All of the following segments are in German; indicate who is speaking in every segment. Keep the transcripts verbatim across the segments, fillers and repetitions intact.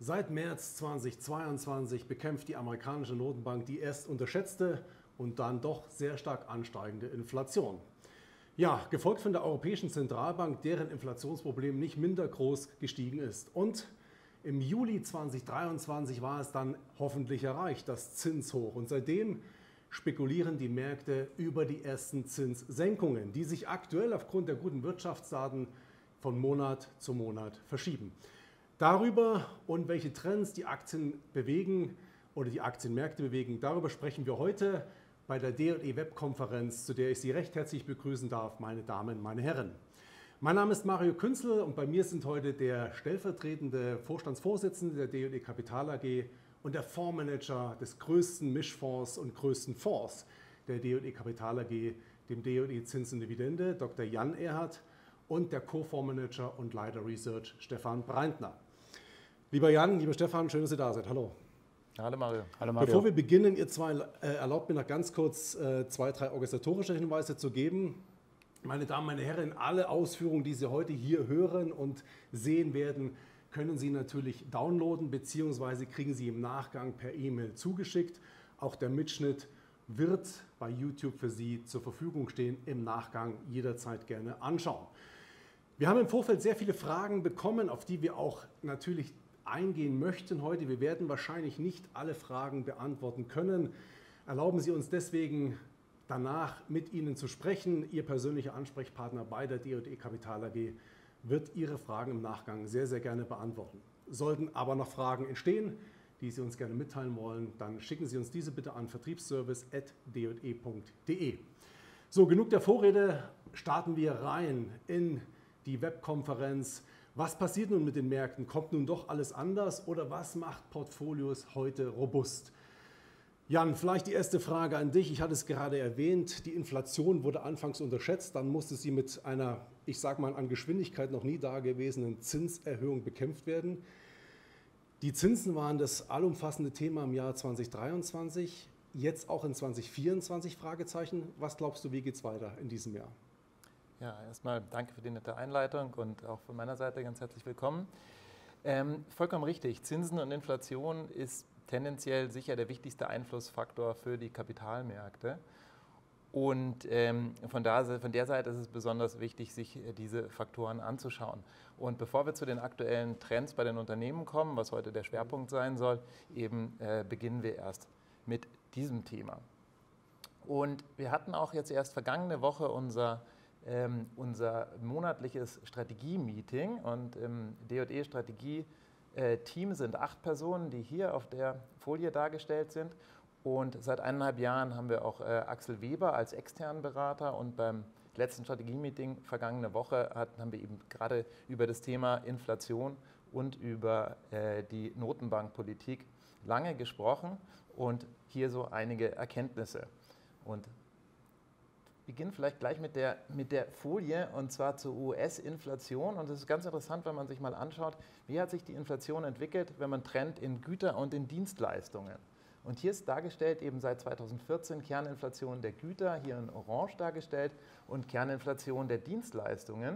Speaker 1: Seit März zweitausendzweiundzwanzig bekämpft die amerikanische Notenbank die erst unterschätzte und dann doch sehr stark ansteigende Inflation. Ja, gefolgt von der Europäischen Zentralbank, deren Inflationsproblem nicht minder groß gestiegen ist. Und im Juli zweitausenddreiundzwanzig war es dann hoffentlich erreicht, das Zinshoch. Und seitdem spekulieren die Märkte über die ersten Zinssenkungen, die sich aktuell aufgrund der guten Wirtschaftsdaten von Monat zu Monat verschieben. Darüber und welche Trends die Aktien bewegen oder die Aktienmärkte bewegen, darüber sprechen wir heute bei der D und E-Web-Konferenz, zu der ich Sie recht herzlich begrüßen darf, meine Damen, meine Herren. Mein Name ist Mario Künzel und bei mir sind heute der stellvertretende Vorstandsvorsitzende der D und E Kapital A G und der Fondsmanager des größten Mischfonds und größten Fonds der D und E Kapital A G, dem D und E Zins und Dividende, Doktor Jan Erhardt, und der Co-Fondsmanager und Leiter Research, Stefan Breintner. Lieber Jan, lieber Stefan, schön, dass ihr da seid. Hallo.
Speaker 2: Hallo Mario.
Speaker 1: Hallo Mario. Bevor wir beginnen, ihr zwei, äh, erlaubt mir noch ganz kurz äh, zwei, drei organisatorische Hinweise zu geben. Meine Damen, meine Herren, alle Ausführungen, die Sie heute hier hören und sehen werden, können Sie natürlich downloaden bzw. kriegen Sie im Nachgang per E-Mail zugeschickt. Auch der Mitschnitt wird bei YouTube für Sie zur Verfügung stehen, im Nachgang jederzeit gerne anschauen. Wir haben im Vorfeld sehr viele Fragen bekommen, auf die wir auch natürlich eingehen möchten heute. Wir werden wahrscheinlich nicht alle Fragen beantworten können. Erlauben Sie uns deswegen danach mit Ihnen zu sprechen. Ihr persönlicher Ansprechpartner bei der D und E Kapital A G wird Ihre Fragen im Nachgang sehr, sehr gerne beantworten. Sollten aber noch Fragen entstehen, die Sie uns gerne mitteilen wollen, dann schicken Sie uns diese bitte an vertriebsservice at d und e punkt de. So, genug der Vorrede, starten wir rein in die Webkonferenz. Was passiert nun mit den Märkten? Kommt nun doch alles anders oder was macht Portfolios heute robust? Jan, vielleicht die erste Frage an dich. Ich hatte es gerade erwähnt, die Inflation wurde anfangs unterschätzt, dann musste sie mit einer, ich sage mal, an Geschwindigkeit noch nie dagewesenen Zinserhöhung bekämpft werden. Die Zinsen waren das allumfassende Thema im Jahr zweitausenddreiundzwanzig, jetzt auch in zweitausendvierundzwanzig, Fragezeichen. Was glaubst du, wie geht es weiter in diesem Jahr?
Speaker 2: Ja, erstmal danke für die nette Einleitung und auch von meiner Seite ganz herzlich willkommen. Ähm, vollkommen richtig, Zinsen und Inflation ist tendenziell sicher der wichtigste Einflussfaktor für die Kapitalmärkte. Und ähm, von, da, von der Seite ist es besonders wichtig, sich diese Faktoren anzuschauen. Und bevor wir zu den aktuellen Trends bei den Unternehmen kommen, was heute der Schwerpunkt sein soll, eben äh, beginnen wir erst mit diesem Thema. Und wir hatten auch jetzt erst vergangene Woche unser Ähm, unser monatliches Strategie-Meeting und im D und E-Strategie-Team sind acht Personen, die hier auf der Folie dargestellt sind. Und seit eineinhalb Jahren haben wir auch äh, Axel Weber als externen Berater und beim letzten Strategie-Meeting vergangene Woche hat, haben wir eben gerade über das Thema Inflation und über äh, die Notenbankpolitik lange gesprochen und hier so einige Erkenntnisse. Und wir beginnen vielleicht gleich mit der, mit der Folie und zwar zur U S-Inflation. Und es ist ganz interessant, wenn man sich mal anschaut, wie hat sich die Inflation entwickelt, wenn man trennt in Güter und in Dienstleistungen. Und hier ist dargestellt eben seit zweitausendvierzehn Kerninflation der Güter, hier in Orange dargestellt, und Kerninflation der Dienstleistungen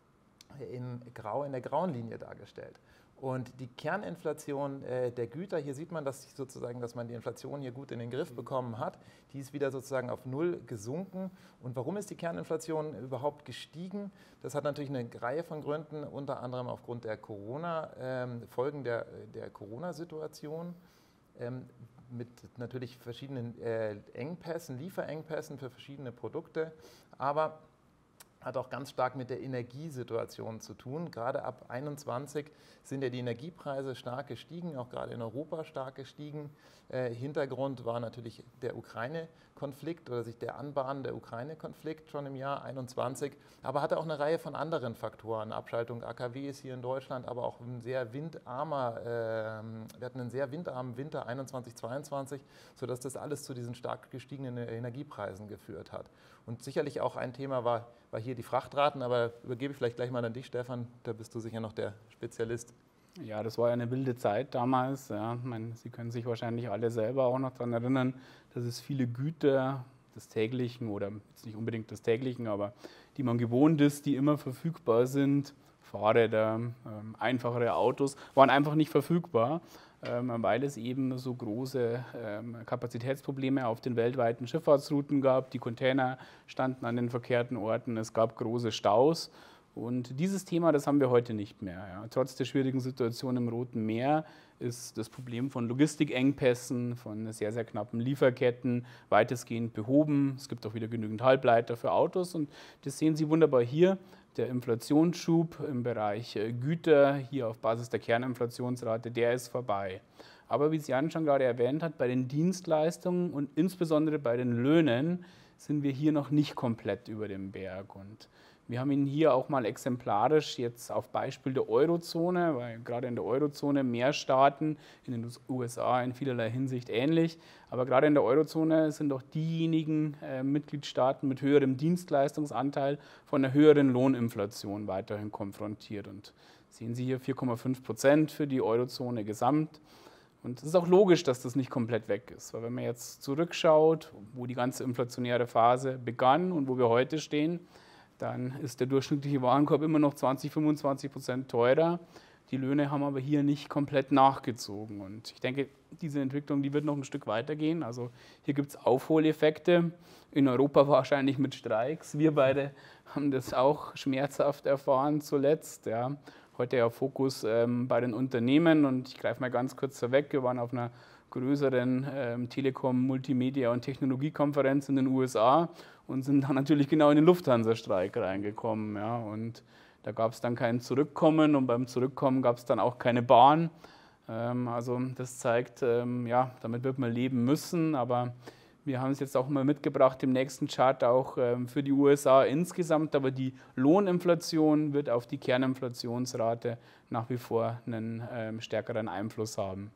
Speaker 2: in Grau, in der grauen Linie dargestellt. Und die Kerninflation äh, der Güter, hier sieht man, dass sozusagen, dass man die Inflation hier gut in den Griff bekommen hat. Die ist wieder sozusagen auf Null gesunken. Und warum ist die Kerninflation überhaupt gestiegen? Das hat natürlich eine Reihe von Gründen, unter anderem aufgrund der Corona, ähm, Folgen der, der Corona-Situation, ähm, mit natürlich verschiedenen äh, Engpässen, Lieferengpässen für verschiedene Produkte, aber hat auch ganz stark mit der Energiesituation zu tun. Gerade ab einundzwanzig sind ja die Energiepreise stark gestiegen, auch gerade in Europa stark gestiegen. Äh, Hintergrund war natürlich der Ukraine-Konflikt oder sich der Anbahnen der Ukraine-Konflikt schon im Jahr einundzwanzig, aber hatte auch eine Reihe von anderen Faktoren. Abschaltung A K Ws hier in Deutschland, aber auch ein sehr windarmer, äh, wir hatten einen sehr windarmen Winter einundzwanzig, zweiundzwanzig, sodass das alles zu diesen stark gestiegenen Energiepreisen geführt hat. Und sicherlich auch ein Thema war, war hier die Frachtraten, aber übergebe ich vielleicht gleich mal an dich, Stefan, da bist du sicher noch der Spezialist.
Speaker 3: Ja, das war ja eine wilde Zeit damals. Ja. Ich meine, Sie können sich wahrscheinlich alle selber auch noch daran erinnern, dass es viele Güter des täglichen oder jetzt nicht unbedingt des täglichen, aber die man gewohnt ist, die immer verfügbar sind, Fahrräder, ähm, einfachere Autos, waren einfach nicht verfügbar, ähm, weil es eben so große ähm, Kapazitätsprobleme auf den weltweiten Schifffahrtsrouten gab. Die Container standen an den verkehrten Orten, es gab große Staus. Und dieses Thema, das haben wir heute nicht mehr. Ja. Trotz der schwierigen Situation im Roten Meer ist das Problem von Logistikengpässen, von sehr, sehr knappen Lieferketten weitestgehend behoben. Es gibt auch wieder genügend Halbleiter für Autos und das sehen Sie wunderbar hier. Der Inflationsschub im Bereich Güter, hier auf Basis der Kerninflationsrate, der ist vorbei. Aber wie Jan schon gerade erwähnt hat, bei den Dienstleistungen und insbesondere bei den Löhnen sind wir hier noch nicht komplett über dem Berg. Und wir haben Ihnen hier auch mal exemplarisch jetzt auf Beispiel der Eurozone, weil gerade in der Eurozone mehr Staaten, in den U S A in vielerlei Hinsicht ähnlich, aber gerade in der Eurozone sind doch diejenigen äh, Mitgliedstaaten mit höherem Dienstleistungsanteil von einer höheren Lohninflation weiterhin konfrontiert. Und sehen Sie hier vier Komma fünf Prozent für die Eurozone gesamt. Und es ist auch logisch, dass das nicht komplett weg ist, weil wenn man jetzt zurückschaut, wo die ganze inflationäre Phase begann und wo wir heute stehen, dann ist der durchschnittliche Warenkorb immer noch zwanzig, fünfundzwanzig Prozent teurer. Die Löhne haben aber hier nicht komplett nachgezogen. Und ich denke, diese Entwicklung, die wird noch ein Stück weitergehen. Also hier gibt es Aufholeffekte, in Europa wahrscheinlich mit Streiks. Wir beide haben das auch schmerzhaft erfahren zuletzt. Ja. Heute ja Fokus ähm, bei den Unternehmen und ich greife mal ganz kurz vorweg. Wir waren auf einer größeren ähm, Telekom-, Multimedia- und Technologiekonferenz in den U S A und sind dann natürlich genau in den Lufthansa-Streik reingekommen. Ja. Und da gab es dann kein Zurückkommen und beim Zurückkommen gab es dann auch keine Bahn. Ähm, also das zeigt, ähm, ja, damit wird man leben müssen, aber wir haben es jetzt auch mal mitgebracht im nächsten Chart auch ähm, für die U S A insgesamt, aber die Lohninflation wird auf die Kerninflationsrate nach wie vor einen ähm, stärkeren Einfluss haben.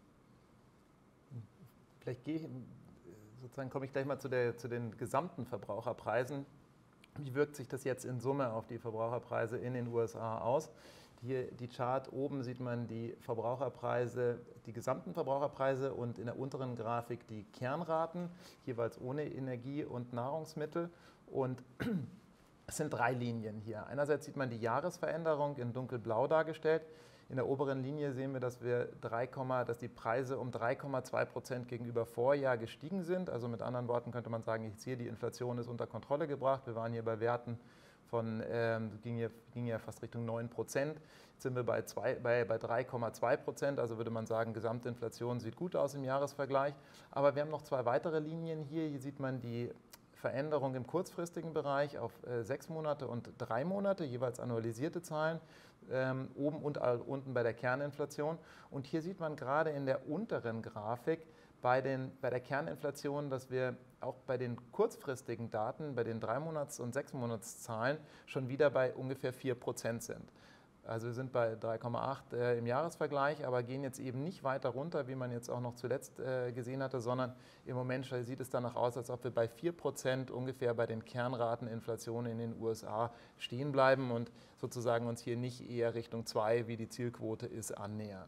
Speaker 2: Vielleicht gehe ich, sozusagen komme ich gleich mal zu, der, zu den gesamten Verbraucherpreisen. Wie wirkt sich das jetzt in Summe auf die Verbraucherpreise in den U S A aus? Hier die Chart oben sieht man die Verbraucherpreise, die gesamten Verbraucherpreise und in der unteren Grafik die Kernraten, jeweils ohne Energie und Nahrungsmittel. Und es sind drei Linien hier. Einerseits sieht man die Jahresveränderung in dunkelblau dargestellt. In der oberen Linie sehen wir, dass, wir drei, dass die Preise um drei Komma zwei Prozent gegenüber Vorjahr gestiegen sind. Also mit anderen Worten könnte man sagen, jetzt hier die Inflation ist unter Kontrolle gebracht. Wir waren hier bei Werten von, ähm, ging, hier, ging ja fast Richtung neun Prozent. Jetzt sind wir bei, bei, bei drei Komma zwei Prozent. Also würde man sagen, Gesamtinflation sieht gut aus im Jahresvergleich. Aber wir haben noch zwei weitere Linien hier. Hier sieht man die Veränderung im kurzfristigen Bereich auf äh, sechs Monate und drei Monate, jeweils annualisierte Zahlen. Ähm, oben und äh, unten bei der Kerninflation. Und hier sieht man gerade in der unteren Grafik bei, den, bei der Kerninflation, dass wir auch bei den kurzfristigen Daten, bei den drei Monats- und sechs Monatszahlen schon wieder bei ungefähr vier Prozent sind. Also wir sind bei drei Komma acht äh, im Jahresvergleich, aber gehen jetzt eben nicht weiter runter, wie man jetzt auch noch zuletzt äh, gesehen hatte, sondern im Moment sieht es danach aus, als ob wir bei vier Prozent ungefähr bei den Kernrateninflationen in den U S A stehen bleiben und sozusagen uns hier nicht eher Richtung zwei, wie die Zielquote ist, annähern.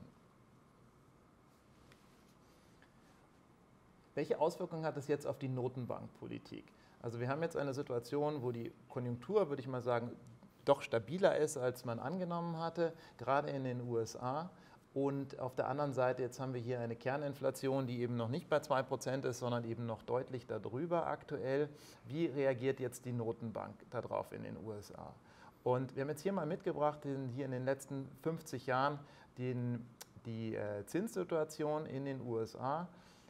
Speaker 2: Welche Auswirkungen hat es jetzt auf die Notenbankpolitik? Also wir haben jetzt eine Situation, wo die Konjunktur, würde ich mal sagen, doch stabiler ist, als man angenommen hatte, gerade in den U S A. Und auf der anderen Seite, jetzt haben wir hier eine Kerninflation, die eben noch nicht bei zwei Prozent ist, sondern eben noch deutlich darüber aktuell. Wie reagiert jetzt die Notenbank darauf in den U S A? Und wir haben jetzt hier mal mitgebracht, in, hier in den letzten fünfzig Jahren, den, die äh, Zinssituation in den U S A.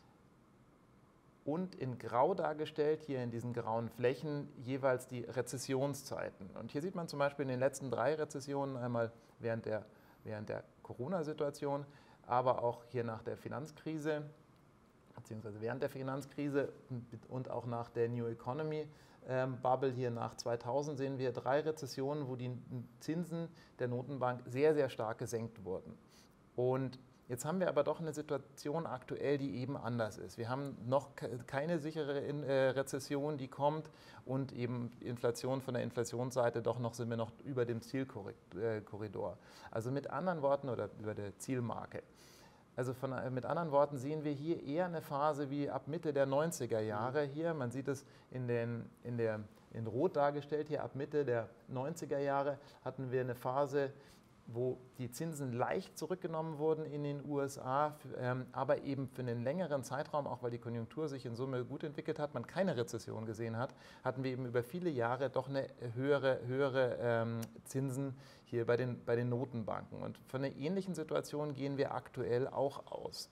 Speaker 2: Und in Grau dargestellt, hier in diesen grauen Flächen, jeweils die Rezessionszeiten. Und hier sieht man zum Beispiel in den letzten drei Rezessionen, einmal während der, während der Corona-Situation, aber auch hier nach der Finanzkrise, beziehungsweise während der Finanzkrise und auch nach der New Economy ähm, Bubble hier nach zweitausend sehen wir drei Rezessionen, wo die Zinsen der Notenbank sehr, sehr stark gesenkt wurden. Und jetzt haben wir aber doch eine Situation aktuell, die eben anders ist. Wir haben noch keine sichere Rezession, die kommt und eben Inflation von der Inflationsseite, doch noch sind wir noch über dem Zielkorridor. Also mit anderen Worten, oder über der Zielmarke. Also von, mit anderen Worten sehen wir hier eher eine Phase wie ab Mitte der neunziger Jahre hier. Man sieht es in, den, in, der, in Rot dargestellt, hier ab Mitte der neunziger Jahre hatten wir eine Phase, wo die Zinsen leicht zurückgenommen wurden in den U S A, ähm, aber eben für einen längeren Zeitraum, auch weil die Konjunktur sich in Summe gut entwickelt hat, man keine Rezession gesehen hat, hatten wir eben über viele Jahre doch eine höhere, höhere ähm, Zinsen hier bei den, bei den Notenbanken. Und von einer ähnlichen Situation gehen wir aktuell auch aus.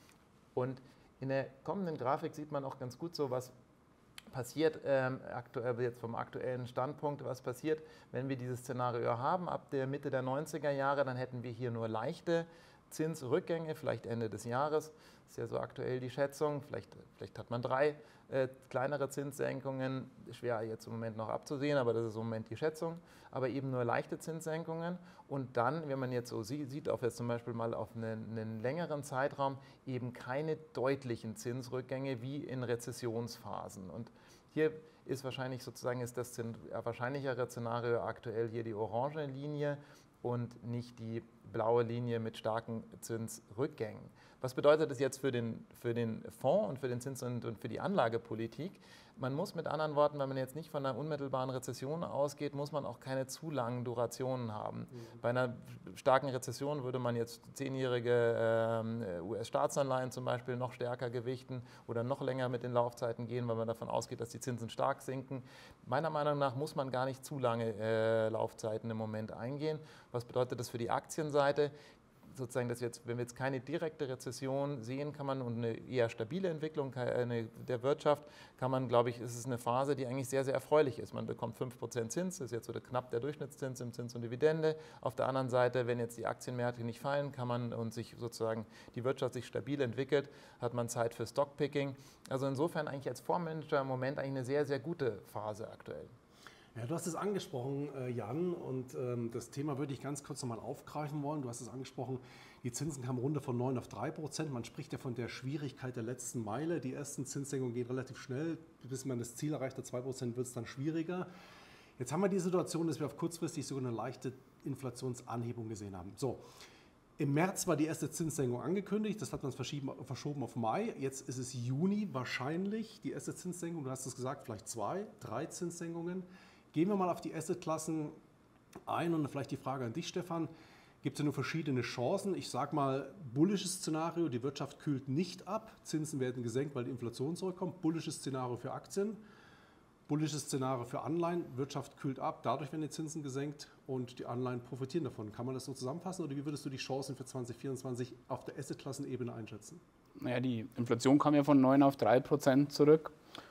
Speaker 2: Und in der kommenden Grafik sieht man auch ganz gut so, was passiert ähm, aktuell, jetzt vom aktuellen Standpunkt, was passiert, wenn wir dieses Szenario haben ab der Mitte der neunziger Jahre, dann hätten wir hier nur leichte Zinsrückgänge, vielleicht Ende des Jahres, das ist ja so aktuell die Schätzung, vielleicht, vielleicht hat man drei äh, kleinere Zinssenkungen, schwer jetzt im Moment noch abzusehen, aber das ist im Moment die Schätzung, aber eben nur leichte Zinssenkungen und dann, wenn man jetzt so sieht, auf jetzt zum Beispiel mal auf einen, einen längeren Zeitraum, eben keine deutlichen Zinsrückgänge wie in Rezessionsphasen. Und hier ist wahrscheinlich sozusagen ist das wahrscheinlichere Szenario aktuell hier die orange Linie und nicht die blaue Linie mit starken Zinsrückgängen. Was bedeutet das jetzt für den, für den Fonds und für den Zins- und, und für die Anlagepolitik? Man muss mit anderen Worten, wenn man jetzt nicht von einer unmittelbaren Rezession ausgeht, muss man auch keine zu langen Durationen haben. Mhm. Bei einer starken Rezession würde man jetzt zehnjährige ähm, U S-Staatsanleihen zum Beispiel noch stärker gewichten oder noch länger mit den Laufzeiten gehen, weil man davon ausgeht, dass die Zinsen stark sinken. Meiner Meinung nach muss man gar nicht zu lange äh, Laufzeiten im Moment eingehen. Was bedeutet das für die Aktienseite? Sozusagen, dass jetzt, wenn wir jetzt keine direkte Rezession sehen, kann man und eine eher stabile Entwicklung der Wirtschaft, kann man, glaube ich, ist es eine Phase, die eigentlich sehr, sehr erfreulich ist. Man bekommt fünf Prozent Zins, das ist jetzt so knapp der Durchschnittszins im Zins und Dividende. Auf der anderen Seite, wenn jetzt die Aktienmärkte nicht fallen, kann man und sich sozusagen die Wirtschaft sich stabil entwickelt, hat man Zeit für Stockpicking. Also insofern eigentlich als Fondsmanager im Moment eigentlich eine sehr, sehr gute Phase aktuell.
Speaker 1: Ja, du hast es angesprochen, Jan, und ähm, das Thema würde ich ganz kurz nochmal aufgreifen wollen. Du hast es angesprochen, die Zinsen kamen runter von neun auf drei Prozent. Man spricht ja von der Schwierigkeit der letzten Meile. Die ersten Zinssenkungen gehen relativ schnell. Bis man das Ziel erreicht, der zwei Prozent, wird es dann schwieriger. Jetzt haben wir die Situation, dass wir auf kurzfristig sogar eine leichte Inflationsanhebung gesehen haben. So, im März war die erste Zinssenkung angekündigt, das hat man verschoben auf Mai. Jetzt ist es Juni wahrscheinlich, die erste Zinssenkung. Du hast es gesagt, vielleicht zwei, drei Zinssenkungen. Gehen wir mal auf die Assetklassen ein und vielleicht die Frage an dich, Stefan. Gibt es ja nur verschiedene Chancen? Ich sage mal, bullisches Szenario, die Wirtschaft kühlt nicht ab, Zinsen werden gesenkt, weil die Inflation zurückkommt. Bullisches Szenario für Aktien, bullisches Szenario für Anleihen, Wirtschaft kühlt ab, dadurch werden die Zinsen gesenkt und die Anleihen profitieren davon. Kann man das so zusammenfassen oder wie würdest du die Chancen für zwanzig vierundzwanzig auf der Assetklassenebene einschätzen?
Speaker 3: Naja, die Inflation kam ja von neun auf drei Prozent zurück.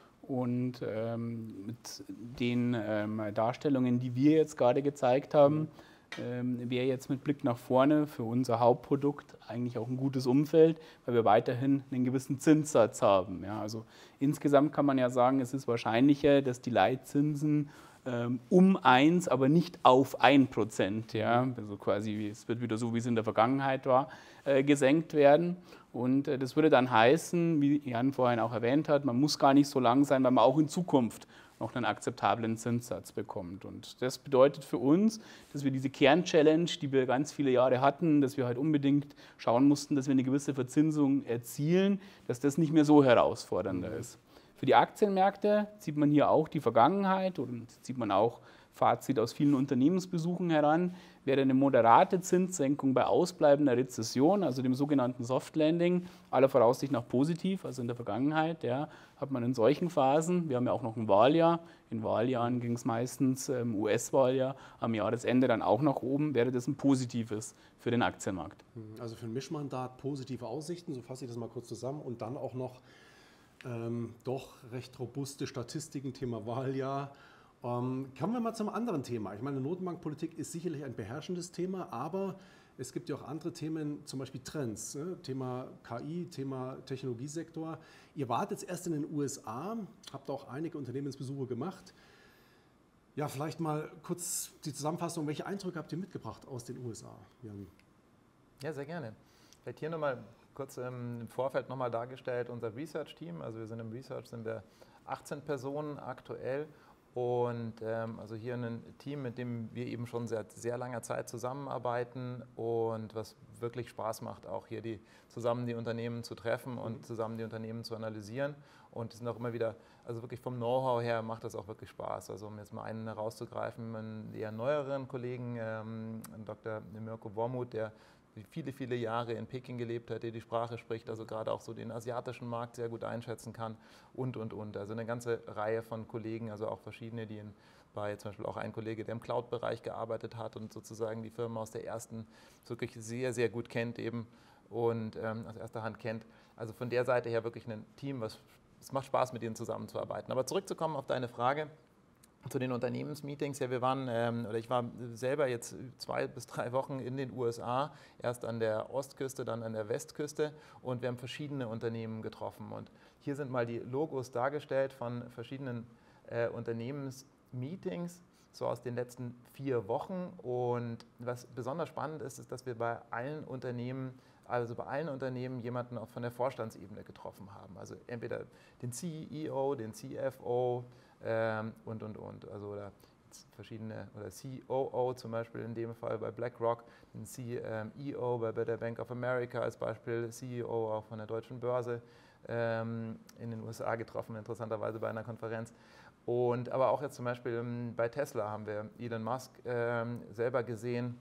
Speaker 3: Und ähm, mit den ähm, Darstellungen, die wir jetzt gerade gezeigt haben, ähm, wäre jetzt mit Blick nach vorne für unser Hauptprodukt eigentlich auch ein gutes Umfeld, weil wir weiterhin einen gewissen Zinssatz haben. Ja, also insgesamt kann man ja sagen, es ist wahrscheinlicher, dass die Leitzinsen ähm, um eins, aber nicht auf ein Prozent, ja, also quasi, es wird wieder so, wie es in der Vergangenheit war, äh, gesenkt werden. Und äh, das würde dann heißen, wie Jan vorhin auch erwähnt hat, man muss gar nicht so lang sein, weil man auch in Zukunft noch einen akzeptablen Zinssatz bekommt. Und das bedeutet für uns, dass wir diese Kern-Challenge, die wir ganz viele Jahre hatten, dass wir halt unbedingt schauen mussten, dass wir eine gewisse Verzinsung erzielen, dass das nicht mehr so herausfordernder mhm. ist. Für die Aktienmärkte sieht man hier auch die Vergangenheit und sieht man auch Fazit aus vielen Unternehmensbesuchen heran, wäre eine moderate Zinssenkung bei ausbleibender Rezession, also dem sogenannten Soft Landing, aller Voraussicht nach positiv, also in der Vergangenheit, ja, hat man in solchen Phasen, wir haben ja auch noch ein Wahljahr, in Wahljahren ging es meistens, im U S-Wahljahr, am Jahresende dann auch nach oben, wäre das ein positives für den Aktienmarkt.
Speaker 1: Also für ein Mischmandat positive Aussichten, so fasse ich das mal kurz zusammen, und dann auch noch ähm, doch recht robuste Statistiken, Thema Wahljahr. Ähm, kommen wir mal zum anderen Thema. Ich meine, Notenbankpolitik ist sicherlich ein beherrschendes Thema, aber es gibt ja auch andere Themen, zum Beispiel Trends, ne? Thema K I, Thema Technologiesektor. Ihr wart jetzt erst in den U S A, habt auch einige Unternehmensbesuche gemacht. Ja, vielleicht mal kurz die Zusammenfassung. Welche Eindrücke habt ihr mitgebracht aus den U S A, Jan?
Speaker 2: Ja, sehr gerne. Vielleicht hier nochmal kurz ähm, im Vorfeld nochmal dargestellt, unser Research-Team. Also wir sind im Research, sind wir achtzehn Personen aktuell. Und ähm, also hier ein Team, mit dem wir eben schon seit sehr langer Zeit zusammenarbeiten und was wirklich Spaß macht, auch hier die, zusammen die Unternehmen zu treffen und mhm. zusammen die Unternehmen zu analysieren. Und es sind auch immer wieder, also wirklich vom Know-how her macht das auch wirklich Spaß. Also um jetzt mal einen herauszugreifen, einen eher neueren Kollegen, ähm, Doktor Mirko Wormuth, der viele, viele Jahre in Peking gelebt hat, der die Sprache spricht, also gerade auch so den asiatischen Markt sehr gut einschätzen kann und, und, und. Also eine ganze Reihe von Kollegen, also auch verschiedene, die in, bei zum Beispiel auch ein Kollege, der im Cloud-Bereich gearbeitet hat und sozusagen die Firma aus der ersten wirklich sehr, sehr gut kennt eben und ähm, aus erster Hand kennt. Also von der Seite her wirklich ein Team, was es macht Spaß, mit ihnen zusammenzuarbeiten. Aber zurückzukommen auf deine Frage, zu den Unternehmensmeetings, ja, wir waren, ähm, oder ich war selber jetzt zwei bis drei Wochen in den U S A, erst an der Ostküste, dann an der Westküste und wir haben verschiedene Unternehmen getroffen. Und hier sind mal die Logos dargestellt von verschiedenen äh, Unternehmensmeetings, so aus den letzten vier Wochen. Und was besonders spannend ist, ist, dass wir bei allen Unternehmen also bei allen Unternehmen jemanden auch von der Vorstandsebene getroffen haben. Also entweder den C E O, den C F O ähm, und, und, und. Also oder verschiedene, oder C O O zum Beispiel in dem Fall bei BlackRock, den C E O bei der Bank of America als Beispiel, C E O auch von der Deutschen Börse ähm, in den U S A getroffen, interessanterweise bei einer Konferenz. Und aber auch jetzt zum Beispiel ähm, bei Tesla haben wir Elon Musk ähm, selber gesehen,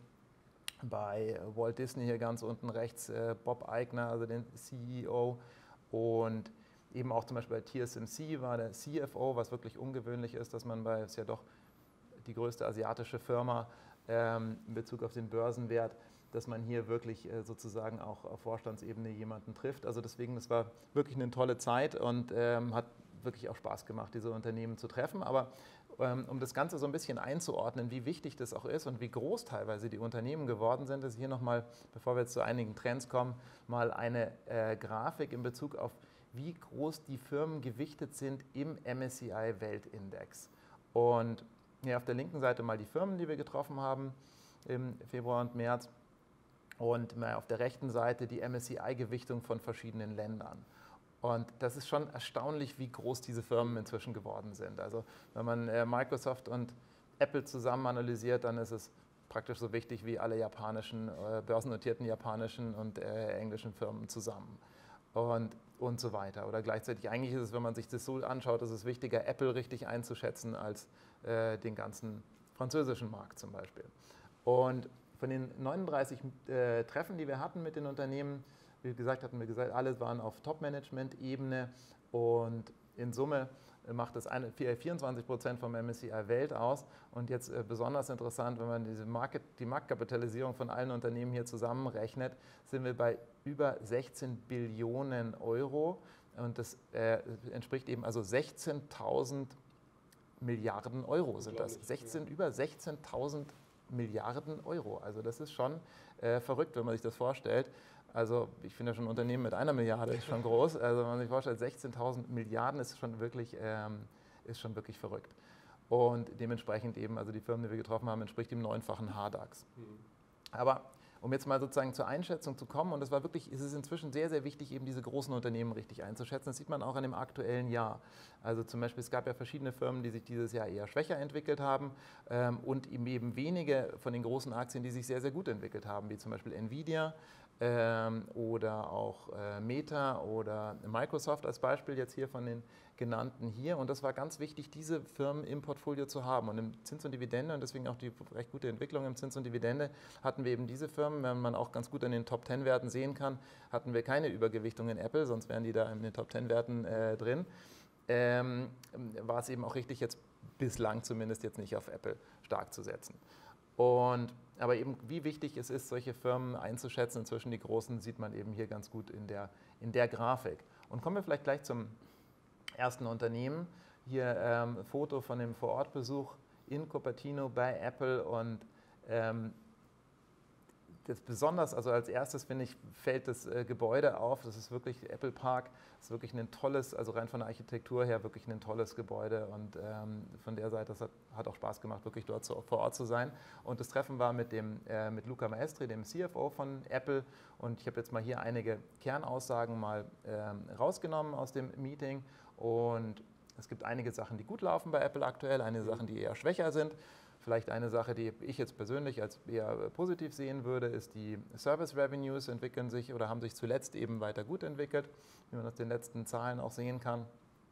Speaker 2: bei Walt Disney hier ganz unten rechts äh, Bob Iger, also den C E O, und eben auch zum Beispiel bei T S M C war der C F O, was wirklich ungewöhnlich ist, dass man bei, es ist ja doch die größte asiatische Firma ähm, in Bezug auf den Börsenwert, dass man hier wirklich äh, sozusagen auch auf Vorstandsebene jemanden trifft. Also deswegen, das war wirklich eine tolle Zeit und ähm, hat wirklich auch Spaß gemacht, diese Unternehmen zu treffen. Aber ähm, um das Ganze so ein bisschen einzuordnen, wie wichtig das auch ist und wie groß teilweise die Unternehmen geworden sind, ist hier nochmal, bevor wir jetzt zu einigen Trends kommen, mal eine äh, Grafik in Bezug auf, wie groß die Firmen gewichtet sind im M S C I Weltindex. Und hier auf der linken Seite mal die Firmen, die wir getroffen haben im Februar und März. Und mal auf der rechten Seite die M S C I-Gewichtung von verschiedenen Ländern. Und das ist schon erstaunlich, wie groß diese Firmen inzwischen geworden sind. Also wenn man äh, Microsoft und Apple zusammen analysiert, dann ist es praktisch so wichtig wie alle japanischen, äh, börsennotierten japanischen und äh, englischen Firmen zusammen. Und, und so weiter. Oder gleichzeitig, eigentlich ist es, wenn man sich das so anschaut, ist es wichtiger, Apple richtig einzuschätzen als äh, den ganzen französischen Markt zum Beispiel. Und von den neununddreißig äh, Treffen, die wir hatten mit den Unternehmen, wie gesagt, hatten wir gesagt, alle waren auf Top-Management-Ebene und in Summe macht das eine, vierundzwanzig Prozent vom M S C I Welt aus. Und jetzt äh, besonders interessant, wenn man diese Market, die Marktkapitalisierung von allen Unternehmen hier zusammenrechnet, sind wir bei über sechzehn Billionen Euro. Und das äh, entspricht eben also sechzehntausend Milliarden Euro sind das. sechzehn, über sechzehntausend Milliarden Euro. Also das ist schon äh, verrückt, wenn man sich das vorstellt. Also ich finde schon ein Unternehmen mit einer Milliarde ist schon groß. Also wenn man sich vorstellt, sechzehntausend Milliarden ist schon wirklich, ähm, ist schon wirklich verrückt. Und dementsprechend eben, also die Firmen, die wir getroffen haben, entspricht dem neunfachen H DAX. Mhm. Aber um jetzt mal sozusagen zur Einschätzung zu kommen, und es war wirklich, es ist inzwischen sehr, sehr wichtig, eben diese großen Unternehmen richtig einzuschätzen. Das sieht man auch an dem aktuellen Jahr. Also zum Beispiel, es gab ja verschiedene Firmen, die sich dieses Jahr eher schwächer entwickelt haben ähm, und eben, eben wenige von den großen Aktien, die sich sehr, sehr gut entwickelt haben, wie zum Beispiel Nvidia, Ähm, oder auch äh, Meta oder Microsoft als Beispiel jetzt hier von den genannten hier. Und das war ganz wichtig, diese Firmen im Portfolio zu haben. Und im Zins und Dividende, und deswegen auch die recht gute Entwicklung im Zins und Dividende, hatten wir eben diese Firmen, wenn man auch ganz gut an den Top zehn Werten sehen kann, hatten wir keine Übergewichtung in Apple, sonst wären die da in den Top zehn Werten äh, drin. Ähm, war es eben auch richtig, jetzt bislang zumindest jetzt nicht auf Apple stark zu setzen. Und, aber eben, wie wichtig es ist, solche Firmen einzuschätzen, inzwischen die großen, sieht man eben hier ganz gut in der, in der Grafik. Und kommen wir vielleicht gleich zum ersten Unternehmen. Hier ähm, Foto von dem Vorortbesuch in Cupertino bei Apple und ähm, das besonders, also als erstes finde ich, fällt das äh, Gebäude auf. Das ist wirklich Apple Park. Das ist wirklich ein tolles, also rein von der Architektur her wirklich ein tolles Gebäude und ähm, von der Seite, das hat, hat auch Spaß gemacht, wirklich dort zu, vor Ort zu sein. Und das Treffen war mit, dem, äh, mit Luca Maestri, dem C F O von Apple. Und ich habe jetzt mal hier einige Kernaussagen mal ähm, rausgenommen aus dem Meeting. Und Es gibt einige Sachen, die gut laufen bei Apple aktuell, einige Sachen, die eher schwächer sind. Vielleicht eine Sache, die ich jetzt persönlich als eher positiv sehen würde, ist, die Service Revenues entwickeln sich oder haben sich zuletzt eben weiter gut entwickelt, wie man aus den letzten Zahlen auch sehen kann.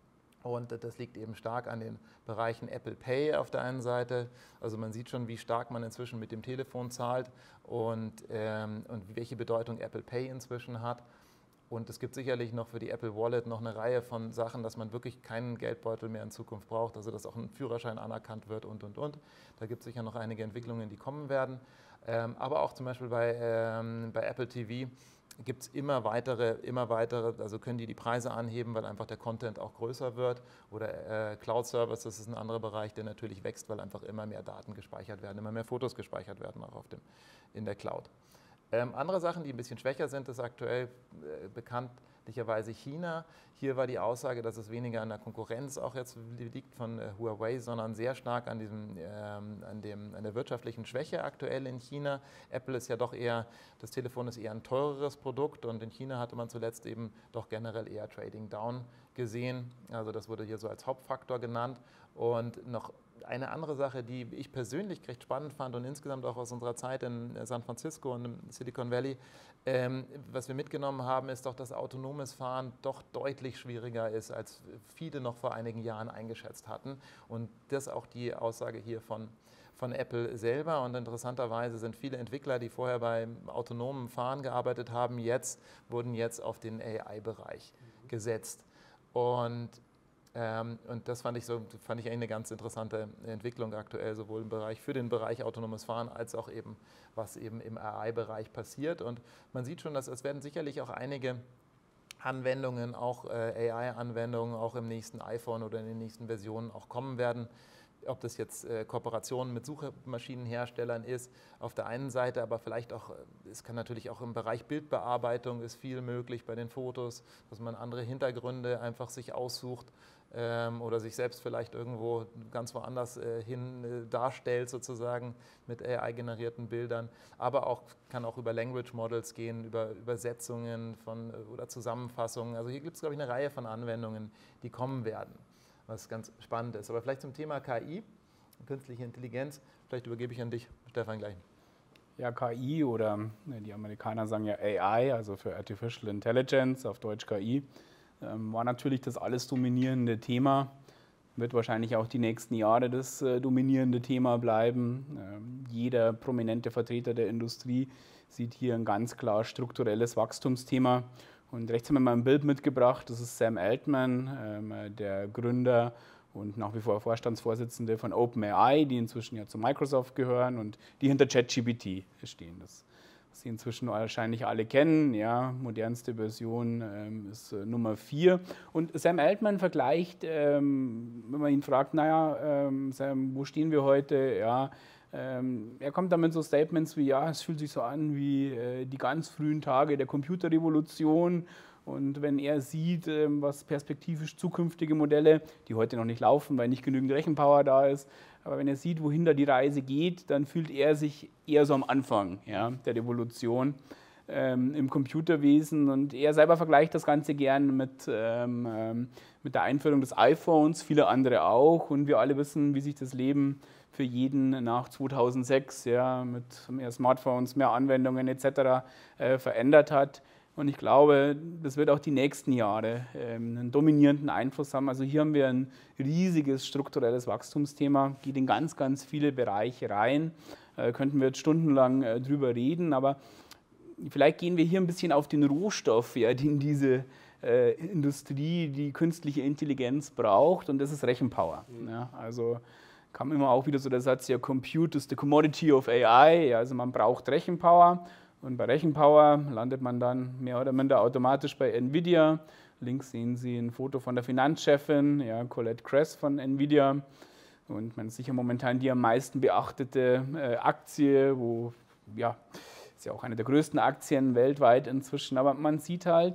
Speaker 2: Und das liegt eben stark an den Bereichen Apple Pay auf der einen Seite. Also man sieht schon, wie stark man inzwischen mit dem Telefon zahlt und, ähm, und welche Bedeutung Apple Pay inzwischen hat. Und es gibt sicherlich noch für die Apple Wallet noch eine Reihe von Sachen, dass man wirklich keinen Geldbeutel mehr in Zukunft braucht, also dass auch ein Führerschein anerkannt wird und, und, und. Da gibt es sicher noch einige Entwicklungen, die kommen werden. Ähm, aber auch zum Beispiel bei, ähm, bei Apple T V gibt es immer weitere, immer weitere, also können die die Preise anheben, weil einfach der Content auch größer wird. Oder äh, Cloud Service, das ist ein anderer Bereich, der natürlich wächst, weil einfach immer mehr Daten gespeichert werden, immer mehr Fotos gespeichert werden auch auf dem, in der Cloud. Ähm, andere Sachen, die ein bisschen schwächer sind, ist aktuell äh, bekanntlicherweise China. Hier war die Aussage, dass es weniger an der Konkurrenz auch jetzt liegt von äh, Huawei, sondern sehr stark an, diesem, ähm, an, dem, an der wirtschaftlichen Schwäche aktuell in China. Apple ist ja doch eher, das Telefon ist eher ein teureres Produkt und in China hatte man zuletzt eben doch generell eher Trading Down gesehen. Also das wurde hier so als Hauptfaktor genannt. Und noch eine andere Sache, die ich persönlich recht spannend fand und insgesamt auch aus unserer Zeit in San Francisco und im Silicon Valley, ähm, was wir mitgenommen haben, ist doch, dass autonomes Fahren doch deutlich schwieriger ist, als viele noch vor einigen Jahren eingeschätzt hatten. Und das ist auch die Aussage hier von, von Apple selber. Und interessanterweise sind viele Entwickler, die vorher beim autonomen Fahren gearbeitet haben, jetzt wurden jetzt auf den A I-Bereich gesetzt. Und Ähm, und das fand ich, so, fand ich eigentlich eine ganz interessante Entwicklung aktuell, sowohl im Bereich für den Bereich autonomes Fahren, als auch eben, was eben im A I-Bereich passiert. Und man sieht schon, dass es werden sicherlich auch einige Anwendungen, auch äh, A I-Anwendungen, auch im nächsten iPhone oder in den nächsten Versionen auch kommen werden. Ob das jetzt äh, Kooperationen mit Suchmaschinenherstellern ist, auf der einen Seite, aber vielleicht auch, es kann natürlich auch im Bereich Bildbearbeitung ist viel möglich bei den Fotos, dass man andere Hintergründe einfach sich aussucht ähm, oder sich selbst vielleicht irgendwo ganz woanders äh, hin äh, darstellt sozusagen mit A I-generierten Bildern, aber auch kann auch über Language Models gehen, über Übersetzungen von, oder Zusammenfassungen. Also hier gibt es, glaube ich, eine Reihe von Anwendungen, die kommen werden, was ganz spannend ist. Aber vielleicht zum Thema K I, künstliche Intelligenz, vielleicht übergebe ich an dich, Stefan, gleich.
Speaker 3: Ja, K I oder die Amerikaner sagen ja A I, also für Artificial Intelligence, auf Deutsch K I, ähm, war natürlich das alles dominierende Thema, wird wahrscheinlich auch die nächsten Jahre das äh, dominierende Thema bleiben. Ähm, jeder prominente Vertreter der Industrie sieht hier ein ganz klar strukturelles Wachstumsthema. Und rechts haben wir mal ein Bild mitgebracht, das ist Sam Altman, ähm, der Gründer und nach wie vor Vorstandsvorsitzende von OpenAI, die inzwischen ja zu Microsoft gehören und die hinter ChatGPT stehen. Das, was Sie inzwischen wahrscheinlich alle kennen, ja, modernste Version ähm, ist äh, Nummer vier. Und Sam Altman vergleicht, ähm, wenn man ihn fragt, naja, ähm, Sam, wo stehen wir heute, ja, Ähm, er kommt dann mit so Statements wie, ja, es fühlt sich so an wie äh, die ganz frühen Tage der Computerrevolution. Und wenn er sieht, ähm, was perspektivisch zukünftige Modelle, die heute noch nicht laufen, weil nicht genügend Rechenpower da ist, aber wenn er sieht, wohin da die Reise geht, dann fühlt er sich eher so am Anfang, ja, der Revolution ähm, im Computerwesen. Und er selber vergleicht das Ganze gern mit, ähm, mit der Einführung des iPhones, viele andere auch. Und wir alle wissen, wie sich das Leben für jeden nach zweitausendsechs, ja, mit mehr Smartphones, mehr Anwendungen et cetera äh, verändert hat. Und ich glaube, das wird auch die nächsten Jahre ähm, einen dominierenden Einfluss haben. Also hier haben wir ein riesiges strukturelles Wachstumsthema, geht in ganz, ganz viele Bereiche rein. Äh, könnten wir jetzt stundenlang äh, drüber reden, aber vielleicht gehen wir hier ein bisschen auf den Rohstoff, ja, den diese äh, Industrie, die künstliche Intelligenz braucht, und das ist Rechenpower. Mhm. Ja, also kam immer auch wieder so der Satz, ja, Compute is the commodity of A I, ja, also man braucht Rechenpower, und bei Rechenpower landet man dann mehr oder minder automatisch bei Nvidia. Links sehen Sie ein Foto von der Finanzchefin, ja, Colette Kress von Nvidia, und man ist sicher momentan die am meisten beachtete äh, Aktie, wo, ja, ist ja auch eine der größten Aktien weltweit inzwischen, aber man sieht halt,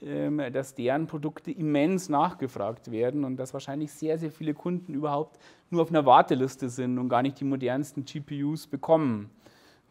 Speaker 3: dass deren Produkte immens nachgefragt werden und dass wahrscheinlich sehr, sehr viele Kunden überhaupt nur auf einer Warteliste sind und gar nicht die modernsten G P Us bekommen.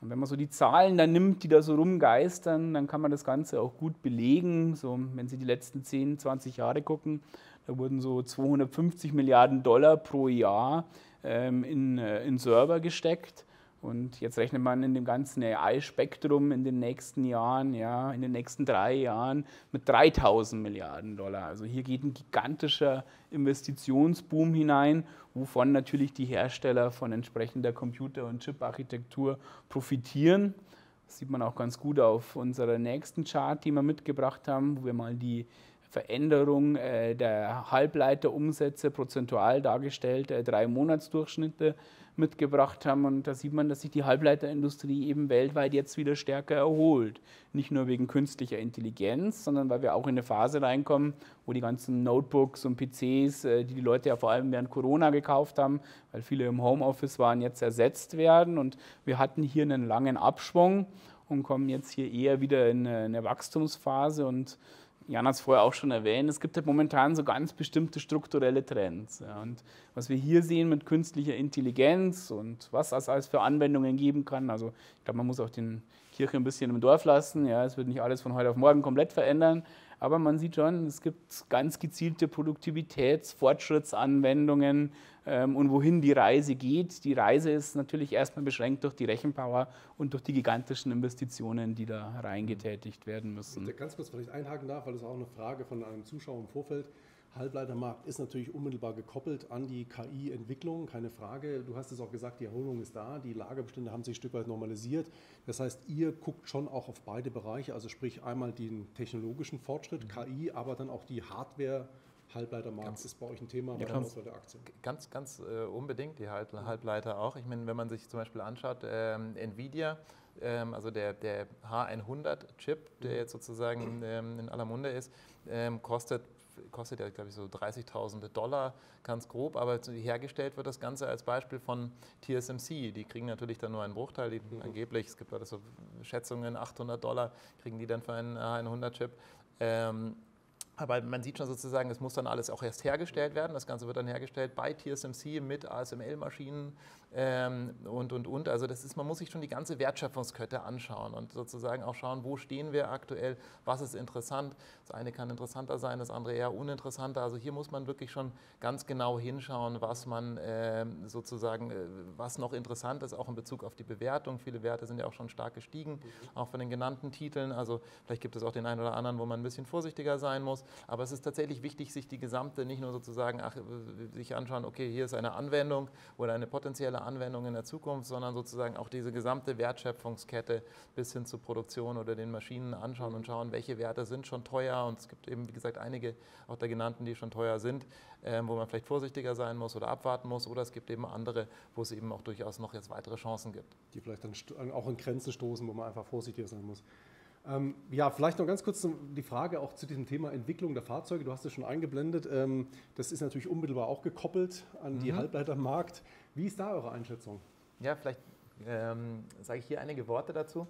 Speaker 3: Und wenn man so die Zahlen dann nimmt, die da so rumgeistern, dann kann man das Ganze auch gut belegen. So, wenn Sie die letzten zehn, zwanzig Jahre gucken, da wurden so zweihundertfünfzig Milliarden Dollar pro Jahr ähm, in, äh, in Server gesteckt. Und jetzt rechnet man in dem ganzen A I-Spektrum in den nächsten Jahren, ja, in den nächsten drei Jahren mit dreitausend Milliarden Dollar. Also hier geht ein gigantischer Investitionsboom hinein, wovon natürlich die Hersteller von entsprechender Computer- und Chip-Architektur profitieren. Das sieht man auch ganz gut auf unserer nächsten Chart, die wir mitgebracht haben, wo wir mal die Veränderung äh, der Halbleiterumsätze prozentual dargestellt, äh, drei Monatsdurchschnitte mitgebracht haben. Und da sieht man, dass sich die Halbleiterindustrie eben weltweit jetzt wieder stärker erholt. Nicht nur wegen künstlicher Intelligenz, sondern weil wir auch in eine Phase reinkommen, wo die ganzen Notebooks und P Cs, die die Leute ja vor allem während Corona gekauft haben, weil viele im Homeoffice waren, jetzt ersetzt werden. Und wir hatten hier einen langen Abschwung und kommen jetzt hier eher wieder in eine Wachstumsphase. Und Jan hat es vorher auch schon erwähnt, es gibt halt momentan so ganz bestimmte strukturelle Trends. Ja. Und was wir hier sehen mit künstlicher Intelligenz und was es alles für Anwendungen geben kann, also ich glaube, man muss auch die Kirche ein bisschen im Dorf lassen, ja, es wird nicht alles von heute auf morgen komplett verändern, aber man sieht schon, es gibt ganz gezielte Produktivitäts-, Fortschrittsanwendungen ähm, und wohin die Reise geht. Die Reise ist natürlich erstmal beschränkt durch die Rechenpower und durch die gigantischen Investitionen, die da reingetätigt werden müssen.
Speaker 1: Und ganz kurz vielleicht einhaken darf, weil das auch eine Frage von einem Zuschauer im Vorfeld. Halbleitermarkt ist natürlich unmittelbar gekoppelt an die K I-Entwicklung, keine Frage. Du hast es auch gesagt, die Erholung ist da, die Lagerbestände haben sich ein Stück weit normalisiert. Das heißt, ihr guckt schon auch auf beide Bereiche, also sprich einmal den technologischen Fortschritt, mhm. K I, aber dann auch die Hardware. Halbleitermarkt ganz, ist bei euch ein Thema bei
Speaker 2: ja, der der Aktie. Ganz, ganz äh, unbedingt die Halbleiter auch. Ich meine, wenn man sich zum Beispiel anschaut, ähm, Nvidia, ähm, also der, der H hundert-Chip, der jetzt sozusagen ähm, in aller Munde ist, ähm, kostet kostet ja, glaube ich, so dreißigtausend Dollar, ganz grob, aber hergestellt wird das Ganze als Beispiel von T S M C. Die kriegen natürlich dann nur einen Bruchteil, die mhm. angeblich, es gibt alles so Schätzungen, achthundert Dollar kriegen die dann für einen H hundert-Chip. Ähm, Aber man sieht schon sozusagen, es muss dann alles auch erst hergestellt werden. Das Ganze wird dann hergestellt bei T S M C mit A S M L-Maschinen ähm, und, und, und. Also das ist, man muss sich schon die ganze Wertschöpfungskette anschauen und sozusagen auch schauen, wo stehen wir aktuell, was ist interessant. Das eine kann interessanter sein, das andere eher uninteressanter. Also hier muss man wirklich schon ganz genau hinschauen, was man äh, sozusagen, äh, was noch interessant ist, auch in Bezug auf die Bewertung. Viele Werte sind ja auch schon stark gestiegen, mhm. auch von den genannten Titeln. Also vielleicht gibt es auch den einen oder anderen, wo man ein bisschen vorsichtiger sein muss. Aber es ist tatsächlich wichtig, sich die gesamte, nicht nur sozusagen, ach, sich anschauen, okay, hier ist eine Anwendung oder eine potenzielle Anwendung in der Zukunft, sondern sozusagen auch diese gesamte Wertschöpfungskette bis hin zur Produktion oder den Maschinen anschauen und schauen, welche Werte sind schon teuer. Und es gibt eben, wie gesagt, einige auch der genannten, die schon teuer sind, ähm, wo man vielleicht vorsichtiger sein muss oder abwarten muss. Oder es gibt eben andere, wo es eben auch durchaus noch jetzt weitere Chancen gibt. Die vielleicht dann auch in Grenzen stoßen, wo man einfach vorsichtiger sein muss. Ähm, ja, vielleicht noch ganz kurz die Frage auch zu diesem Thema Entwicklung der Fahrzeuge. Du hast es schon eingeblendet. Ähm, das ist natürlich unmittelbar auch gekoppelt an mhm. die Halbleitermarkt. Wie ist da eure Einschätzung? Ja, vielleicht ähm, sage ich hier einige Worte dazu.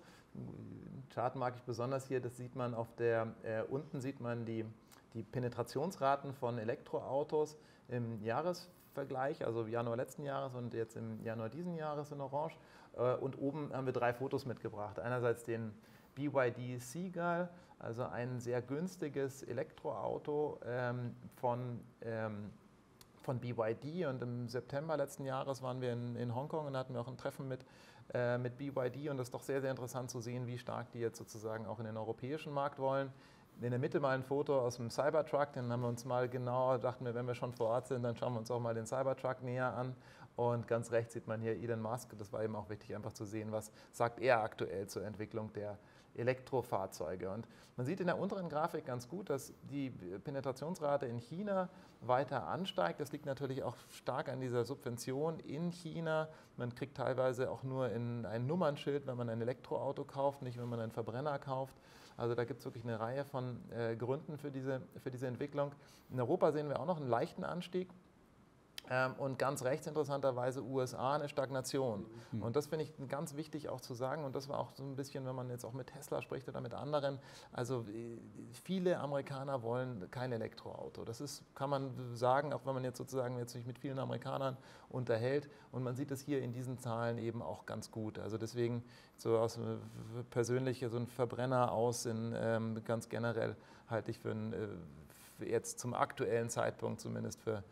Speaker 2: Den Chart mag ich besonders hier. Das sieht man auf der, äh, unten sieht man die, die Penetrationsraten von Elektroautos im Jahresvergleich, also Januar letzten Jahres und jetzt im Januar diesen Jahres in Orange. Äh, und oben haben wir drei Fotos mitgebracht. Einerseits den B Y D Seagull, also ein sehr günstiges Elektroauto ähm, von, ähm, von B Y D, und im September letzten Jahres waren wir in, in Hongkong und hatten wir auch ein Treffen mit, äh, mit B Y D, und das ist doch sehr, sehr interessant zu sehen, wie stark die jetzt sozusagen auch in den europäischen Markt wollen. In der Mitte mal ein Foto aus dem Cybertruck, den haben wir uns mal genau, dachten wir, wenn wir schon vor Ort sind, dann schauen wir uns auch mal den Cybertruck näher an. Und ganz rechts sieht man hier Elon Musk, das war eben auch wichtig, einfach zu sehen, was sagt er aktuell zur Entwicklung der Elektrofahrzeuge. Und man sieht in der unteren Grafik ganz gut, dass die Penetrationsrate in China weiter ansteigt. Das liegt natürlich auch stark an dieser Subvention in China. Man kriegt teilweise auch nur in ein Nummernschild, wenn man ein Elektroauto kauft, nicht wenn man einen Verbrenner kauft. Also da gibt es wirklich eine Reihe von äh, Gründen für diese, für diese Entwicklung. In Europa sehen wir auch noch einen leichten Anstieg. Ähm, und ganz rechts interessanterweise U S A eine Stagnation. Mhm. Und das finde ich ganz wichtig auch zu sagen. Und das war auch so ein bisschen, wenn man jetzt auch mit Tesla spricht oder mit anderen. Also viele Amerikaner wollen kein Elektroauto. Das ist, kann man sagen, auch wenn man jetzt sozusagen jetzt sich mit vielen Amerikanern unterhält. Und man sieht es hier in diesen Zahlen eben auch ganz gut. Also deswegen so aus persönlich so ein Verbrenner aus in ähm, ganz generell halte ich für, ein, äh, für jetzt zum aktuellen Zeitpunkt zumindest für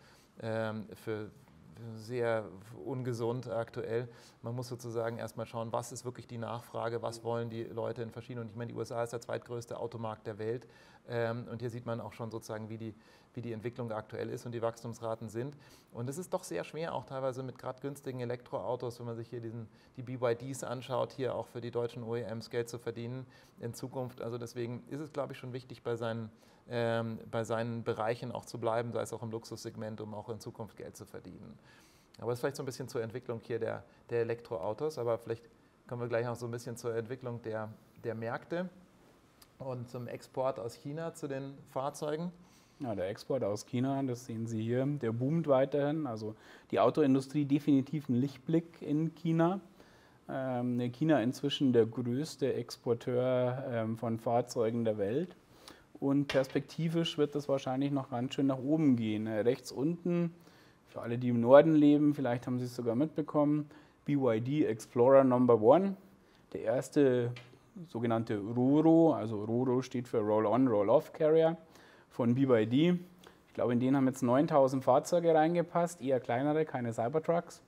Speaker 2: für sehr ungesund aktuell. Man muss sozusagen erstmal schauen, was ist wirklich die Nachfrage, was wollen die Leute in verschiedenen, und ich meine, die U S A ist der zweitgrößte Automarkt der Welt und hier sieht man auch schon sozusagen, wie die, wie die Entwicklung aktuell ist und die Wachstumsraten sind. Und es ist doch sehr schwer, auch teilweise mit gerade günstigen Elektroautos, wenn man sich hier diesen, die B Y Ds anschaut, hier auch für die deutschen O E Ms Geld zu verdienen in Zukunft. Also deswegen ist es, glaube ich, schon wichtig, bei seinen Ähm, bei seinen Bereichen auch zu bleiben, sei es auch im Luxussegment, um auch in Zukunft Geld zu verdienen. Aber das ist vielleicht so ein bisschen zur Entwicklung hier der, der Elektroautos, aber vielleicht kommen wir gleich noch so ein bisschen zur Entwicklung der, der Märkte und zum Export aus China zu den Fahrzeugen.
Speaker 3: Ja, der Export aus China, das sehen Sie hier, der boomt weiterhin. Also die Autoindustrie definitiv ein Lichtblick in China. Ähm, China inzwischen der größte Exporteur ähm, von Fahrzeugen der Welt. Und perspektivisch wird das wahrscheinlich noch ganz schön nach oben gehen. Rechts unten, für alle, die im Norden leben, vielleicht haben Sie es sogar mitbekommen, B Y D Explorer Number One, der erste sogenannte RoRo, also RoRo steht für Roll-On, Roll-Off Carrier von B Y D. Ich glaube, in den haben jetzt neuntausend Fahrzeuge reingepasst, eher kleinere, keine Cybertrucks.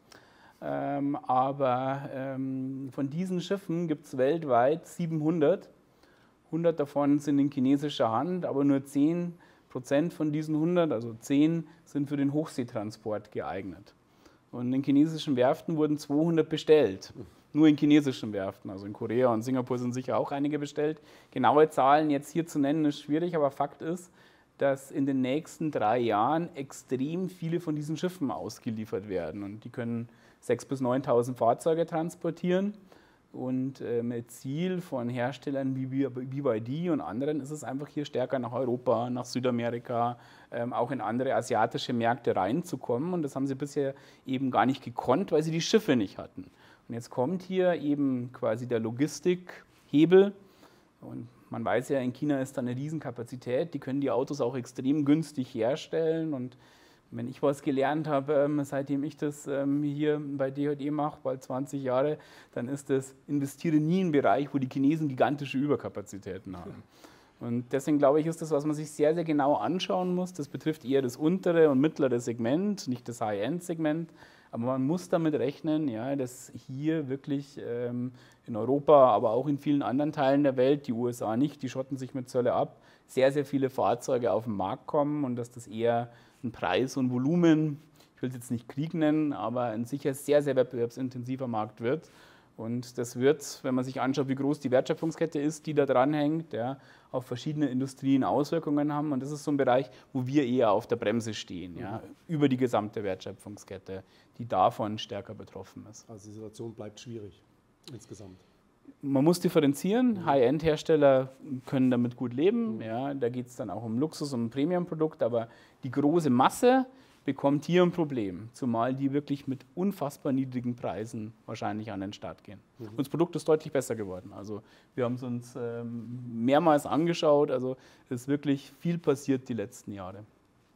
Speaker 3: Ähm, aber ähm, von diesen Schiffen gibt es weltweit siebenhundert. hundert davon sind in chinesischer Hand, aber nur zehn Prozent von diesen hundert, also zehn, sind für den Hochseetransport geeignet. Und in chinesischen Werften wurden zweihundert bestellt, nur in chinesischen Werften. Also in Korea und Singapur sind sicher auch einige bestellt. Genaue Zahlen jetzt hier zu nennen ist schwierig, aber Fakt ist, dass in den nächsten drei Jahren extrem viele von diesen Schiffen ausgeliefert werden. Und die können sechstausend bis neuntausend Fahrzeuge transportieren. Und äh, mit Ziel von Herstellern wie B Y D und anderen ist es einfach hier stärker nach Europa, nach Südamerika, ähm, auch in andere asiatische Märkte reinzukommen. Und das haben sie bisher eben gar nicht gekonnt, weil sie die Schiffe nicht hatten. Und jetzt kommt hier eben quasi der Logistikhebel. Und man weiß ja, in China ist da eine Riesenkapazität. Die können die Autos auch extrem günstig herstellen. Und wenn ich was gelernt habe, ähm, seitdem ich das ähm, hier bei D J E mache, bald zwanzig Jahre, dann ist das, investiere nie in einen Bereich, wo die Chinesen gigantische Überkapazitäten haben. Und deswegen glaube ich, ist das, was man sich sehr, sehr genau anschauen muss. Das betrifft eher das untere und mittlere Segment, nicht das High-End-Segment. Aber man muss damit rechnen, ja, dass hier wirklich ähm, in Europa, aber auch in vielen anderen Teilen der Welt, die U S A nicht, die schotten sich mit Zölle ab, sehr, sehr viele Fahrzeuge auf den Markt kommen und dass das eher ein Preis und Volumen, ich will es jetzt nicht Krieg nennen, aber ein sicher sehr, sehr wettbewerbsintensiver Markt wird. Und das wird, wenn man sich anschaut, wie groß die Wertschöpfungskette ist, die da dranhängt, ja, auf verschiedene Industrien Auswirkungen haben. Und das ist so ein Bereich, wo wir eher auf der Bremse stehen, ja, mhm. über die gesamte Wertschöpfungskette, die davon stärker betroffen ist.
Speaker 1: Also die Situation bleibt schwierig insgesamt.
Speaker 3: Man muss differenzieren. High-End-Hersteller können damit gut leben. Ja, da geht es dann auch um Luxus, um ein Premium-Produkt. Aber die große Masse bekommt hier ein Problem. Zumal die wirklich mit unfassbar niedrigen Preisen wahrscheinlich an den Start gehen. Mhm. Und das Produkt ist deutlich besser geworden. Also wir haben es uns ähm, mehrmals angeschaut. Also es ist wirklich viel passiert die letzten Jahre.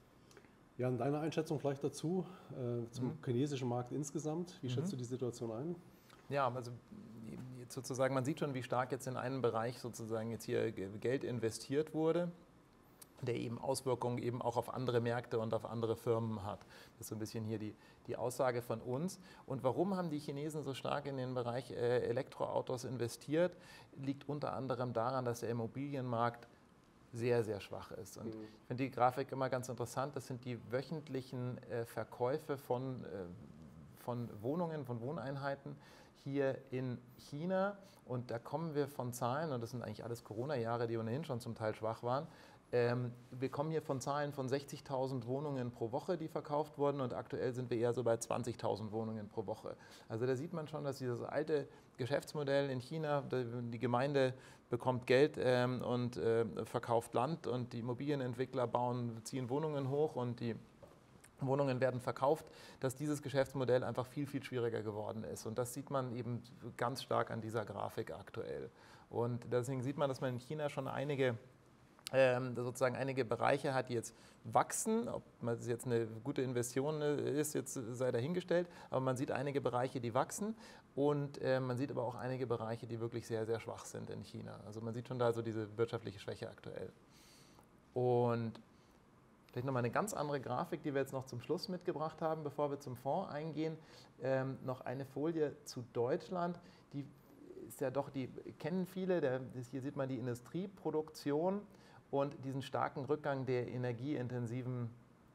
Speaker 1: Ja, und deine Einschätzung vielleicht dazu, äh, zum
Speaker 2: mhm.
Speaker 1: chinesischen Markt insgesamt. Wie
Speaker 2: mhm.
Speaker 1: schätzt du die Situation ein?
Speaker 2: Ja, also sozusagen, man sieht schon, wie stark jetzt in einen Bereich sozusagen jetzt hier Geld investiert wurde, der eben Auswirkungen eben auch auf andere Märkte und auf andere Firmen hat. Das ist so ein bisschen hier die, die Aussage von uns. Und warum haben die Chinesen so stark in den Bereich äh, Elektroautos investiert, liegt unter anderem daran, dass der Immobilienmarkt sehr, sehr schwach ist. Und mhm. ich finde die Grafik immer ganz interessant. Das sind die wöchentlichen äh, Verkäufe von, äh, von Wohnungen, von Wohneinheiten hier in China. Und da kommen wir von Zahlen, und das sind eigentlich alles Corona-Jahre, die ohnehin schon zum Teil schwach waren. Ähm, wir kommen hier von Zahlen von sechzigtausend Wohnungen pro Woche, die verkauft wurden, und aktuell sind wir eher so bei zwanzigtausend Wohnungen pro Woche. Also da sieht man schon, dass dieses alte Geschäftsmodell in China, die Gemeinde bekommt Geld ähm, und äh, verkauft Land, und die Immobilienentwickler bauen, ziehen Wohnungen hoch, und die Wohnungen werden verkauft, dass dieses Geschäftsmodell einfach viel, viel schwieriger geworden ist. Und das sieht man eben ganz stark an dieser Grafik aktuell. Und deswegen sieht man, dass man in China schon einige, ähm, sozusagen einige Bereiche hat, die jetzt wachsen. Ob das jetzt eine gute Investition ist, jetzt sei dahingestellt. Aber man sieht einige Bereiche, die wachsen. Und äh, man sieht aber auch einige Bereiche, die wirklich sehr, sehr schwach sind in China. Also man sieht schon da so diese wirtschaftliche Schwäche aktuell. Und vielleicht nochmal eine ganz andere Grafik, die wir jetzt noch zum Schluss mitgebracht haben, bevor wir zum Fonds eingehen. Ähm, noch eine Folie zu Deutschland. Die ist ja doch, die kennen viele. Der, hier sieht man die Industrieproduktion und diesen starken Rückgang der energieintensiven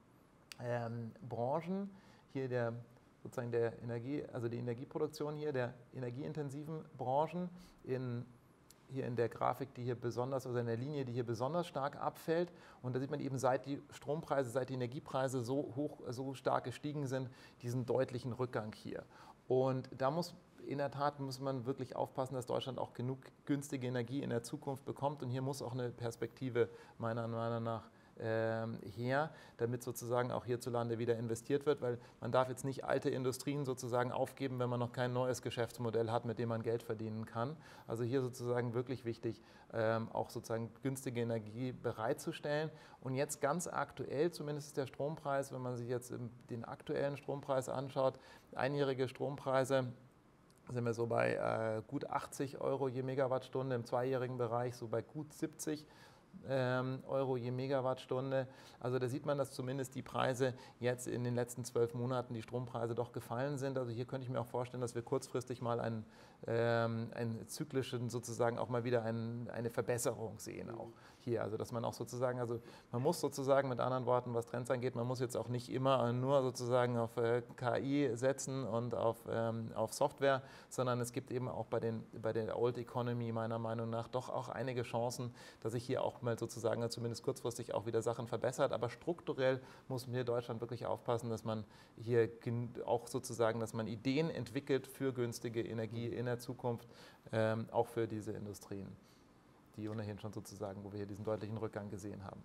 Speaker 2: ähm, Branchen. Hier der sozusagen der Energie, also die Energieproduktion hier der energieintensiven Branchen in hier in der Grafik, die hier besonders, also in der Linie, die hier besonders stark abfällt. Und da sieht man eben, seit die Strompreise, seit die Energiepreise so hoch, so stark gestiegen sind, diesen deutlichen Rückgang hier. Und da muss in der Tat muss man wirklich aufpassen, dass Deutschland auch genug günstige Energie in der Zukunft bekommt. Und hier muss auch eine Perspektive meiner Meinung nach her, damit sozusagen auch hierzulande wieder investiert wird, weil man darf jetzt nicht alte Industrien sozusagen aufgeben, wenn man noch kein neues Geschäftsmodell hat, mit dem man Geld verdienen kann. Also hier sozusagen wirklich wichtig, auch sozusagen günstige Energie bereitzustellen. Und jetzt ganz aktuell, zumindest ist der Strompreis, wenn man sich jetzt den aktuellen Strompreis anschaut, einjährige Strompreise, sind wir so bei äh, gut achtzig Euro je Megawattstunde, im zweijährigen Bereich so bei gut siebzig Euro je Megawattstunde. Also da sieht man, dass zumindest die Preise jetzt in den letzten zwölf Monaten, die Strompreise doch gefallen sind. Also hier könnte ich mir auch vorstellen, dass wir kurzfristig mal einen, ähm, einen zyklischen, sozusagen auch mal wieder einen, eine Verbesserung sehen auch hier. Also dass man auch sozusagen, also man muss sozusagen mit anderen Worten, was Trends angeht, man muss jetzt auch nicht immer nur sozusagen auf äh, K I setzen und auf, ähm, auf Software, sondern es gibt eben auch bei, den, bei der Old Economy meiner Meinung nach doch auch einige Chancen, dass sich hier auch mal sozusagen zumindest kurzfristig auch wieder Sachen verbessert. Aber strukturell muss hier Deutschland wirklich aufpassen, dass man hier auch sozusagen, dass man Ideen entwickelt für günstige Energie in der Zukunft, ähm, auch für diese Industrien, die ohnehin schon sozusagen, wo wir hier diesen deutlichen Rückgang gesehen haben.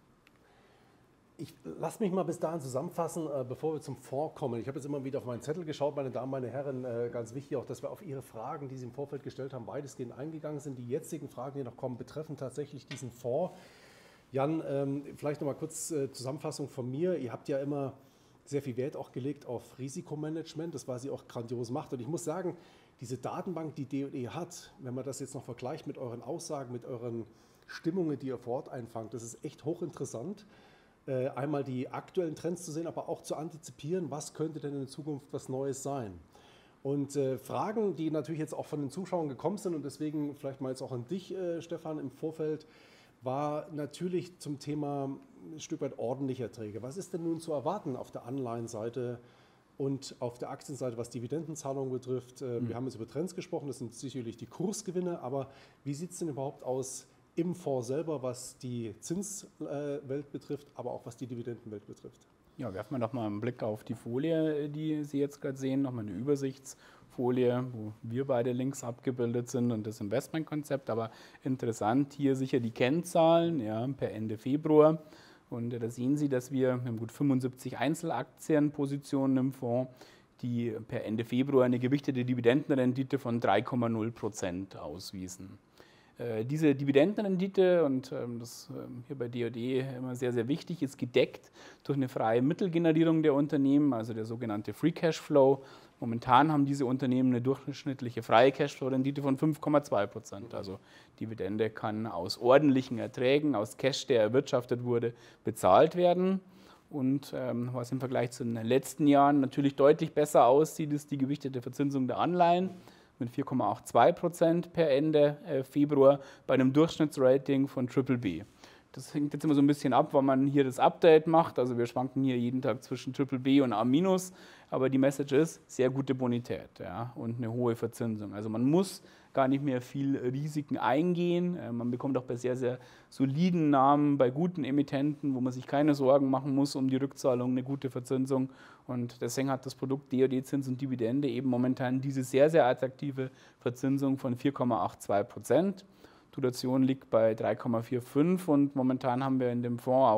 Speaker 1: Ich lasse mich mal bis dahin zusammenfassen, äh, bevor wir zum Fonds kommen. Ich habe jetzt immer wieder auf meinen Zettel geschaut, meine Damen, meine Herren, äh, ganz wichtig auch, dass wir auf Ihre Fragen, die Sie im Vorfeld gestellt haben, weitestgehend eingegangen sind. Die jetzigen Fragen, die noch kommen, betreffen tatsächlich diesen Fonds. Jan, ähm, vielleicht noch mal kurz äh, Zusammenfassung von mir. Ihr habt ja immer sehr viel Wert auch gelegt auf Risikomanagement, das was ihr auch grandios macht. Und ich muss sagen, diese Datenbank, die D und E hat, wenn man das jetzt noch vergleicht mit euren Aussagen, mit euren Stimmungen, die ihr vor Ort einfangt, das ist echt hochinteressant. Äh, einmal die aktuellen Trends zu sehen, aber auch zu antizipieren, was könnte denn in Zukunft was Neues sein. Und äh, Fragen, die natürlich jetzt auch von den Zuschauern gekommen sind und deswegen vielleicht mal jetzt auch an dich, äh, Stefan, im Vorfeld, war natürlich zum Thema ein Stück weit ordentliche Erträge. Was ist denn nun zu erwarten auf der Anleihenseite und auf der Aktienseite, was Dividendenzahlungen betrifft? Äh, mhm. Wir haben jetzt über Trends gesprochen, das sind sicherlich die Kursgewinne, aber wie sieht es denn überhaupt aus im Fonds selber, was die Zinswelt betrifft, aber auch was die Dividendenwelt betrifft?
Speaker 3: Ja, werfen wir doch mal einen Blick auf die Folie, die Sie jetzt gerade sehen, nochmal eine Übersichtsfolie, wo wir beide links abgebildet sind und das Investmentkonzept. Aber interessant hier sicher die Kennzahlen, ja, per Ende Februar. Und da sehen Sie, dass wir, wir haben gut fünfundsiebzig Einzelaktienpositionen im Fonds, die per Ende Februar eine gewichtete Dividendenrendite von drei Komma null Prozent auswiesen. Diese Dividendenrendite, und das hier bei D und E immer sehr, sehr wichtig, ist gedeckt durch eine freie Mittelgenerierung der Unternehmen, also der sogenannte Free Cashflow. Momentan haben diese Unternehmen eine durchschnittliche freie Cashflow-Rendite von fünf Komma zwei Prozent. Also Dividende kann aus ordentlichen Erträgen, aus Cash, der erwirtschaftet wurde, bezahlt werden. Und ähm, was im Vergleich zu den letzten Jahren natürlich deutlich besser aussieht, ist die gewichtete Verzinsung der Anleihen mit vier Komma zweiundachtzig Prozent per Ende äh, Februar bei einem Durchschnittsrating von Triple B. Das hängt jetzt immer so ein bisschen ab, wann man hier das Update macht. Also wir schwanken hier jeden Tag zwischen Triple B und A minus, aber die Message ist, sehr gute Bonität, ja, und eine hohe Verzinsung. Also man muss gar nicht mehr viel Risiken eingehen. Man bekommt auch bei sehr, sehr soliden Namen, bei guten Emittenten, wo man sich keine Sorgen machen muss um die Rückzahlung, eine gute Verzinsung. Und deswegen hat das Produkt D und E Zins und Dividende eben momentan diese sehr, sehr attraktive Verzinsung von vier Komma zweiundachtzig Prozent. Duration liegt bei drei Komma fünfundvierzig und momentan haben wir in dem Fonds auch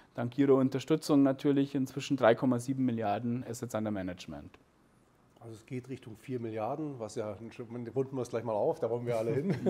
Speaker 3: dank Ihrer Unterstützung natürlich inzwischen drei Komma sieben Milliarden Assets under Management.
Speaker 1: Also es geht Richtung vier Milliarden, was ja, runden wir es gleich mal auf, da wollen wir alle hin.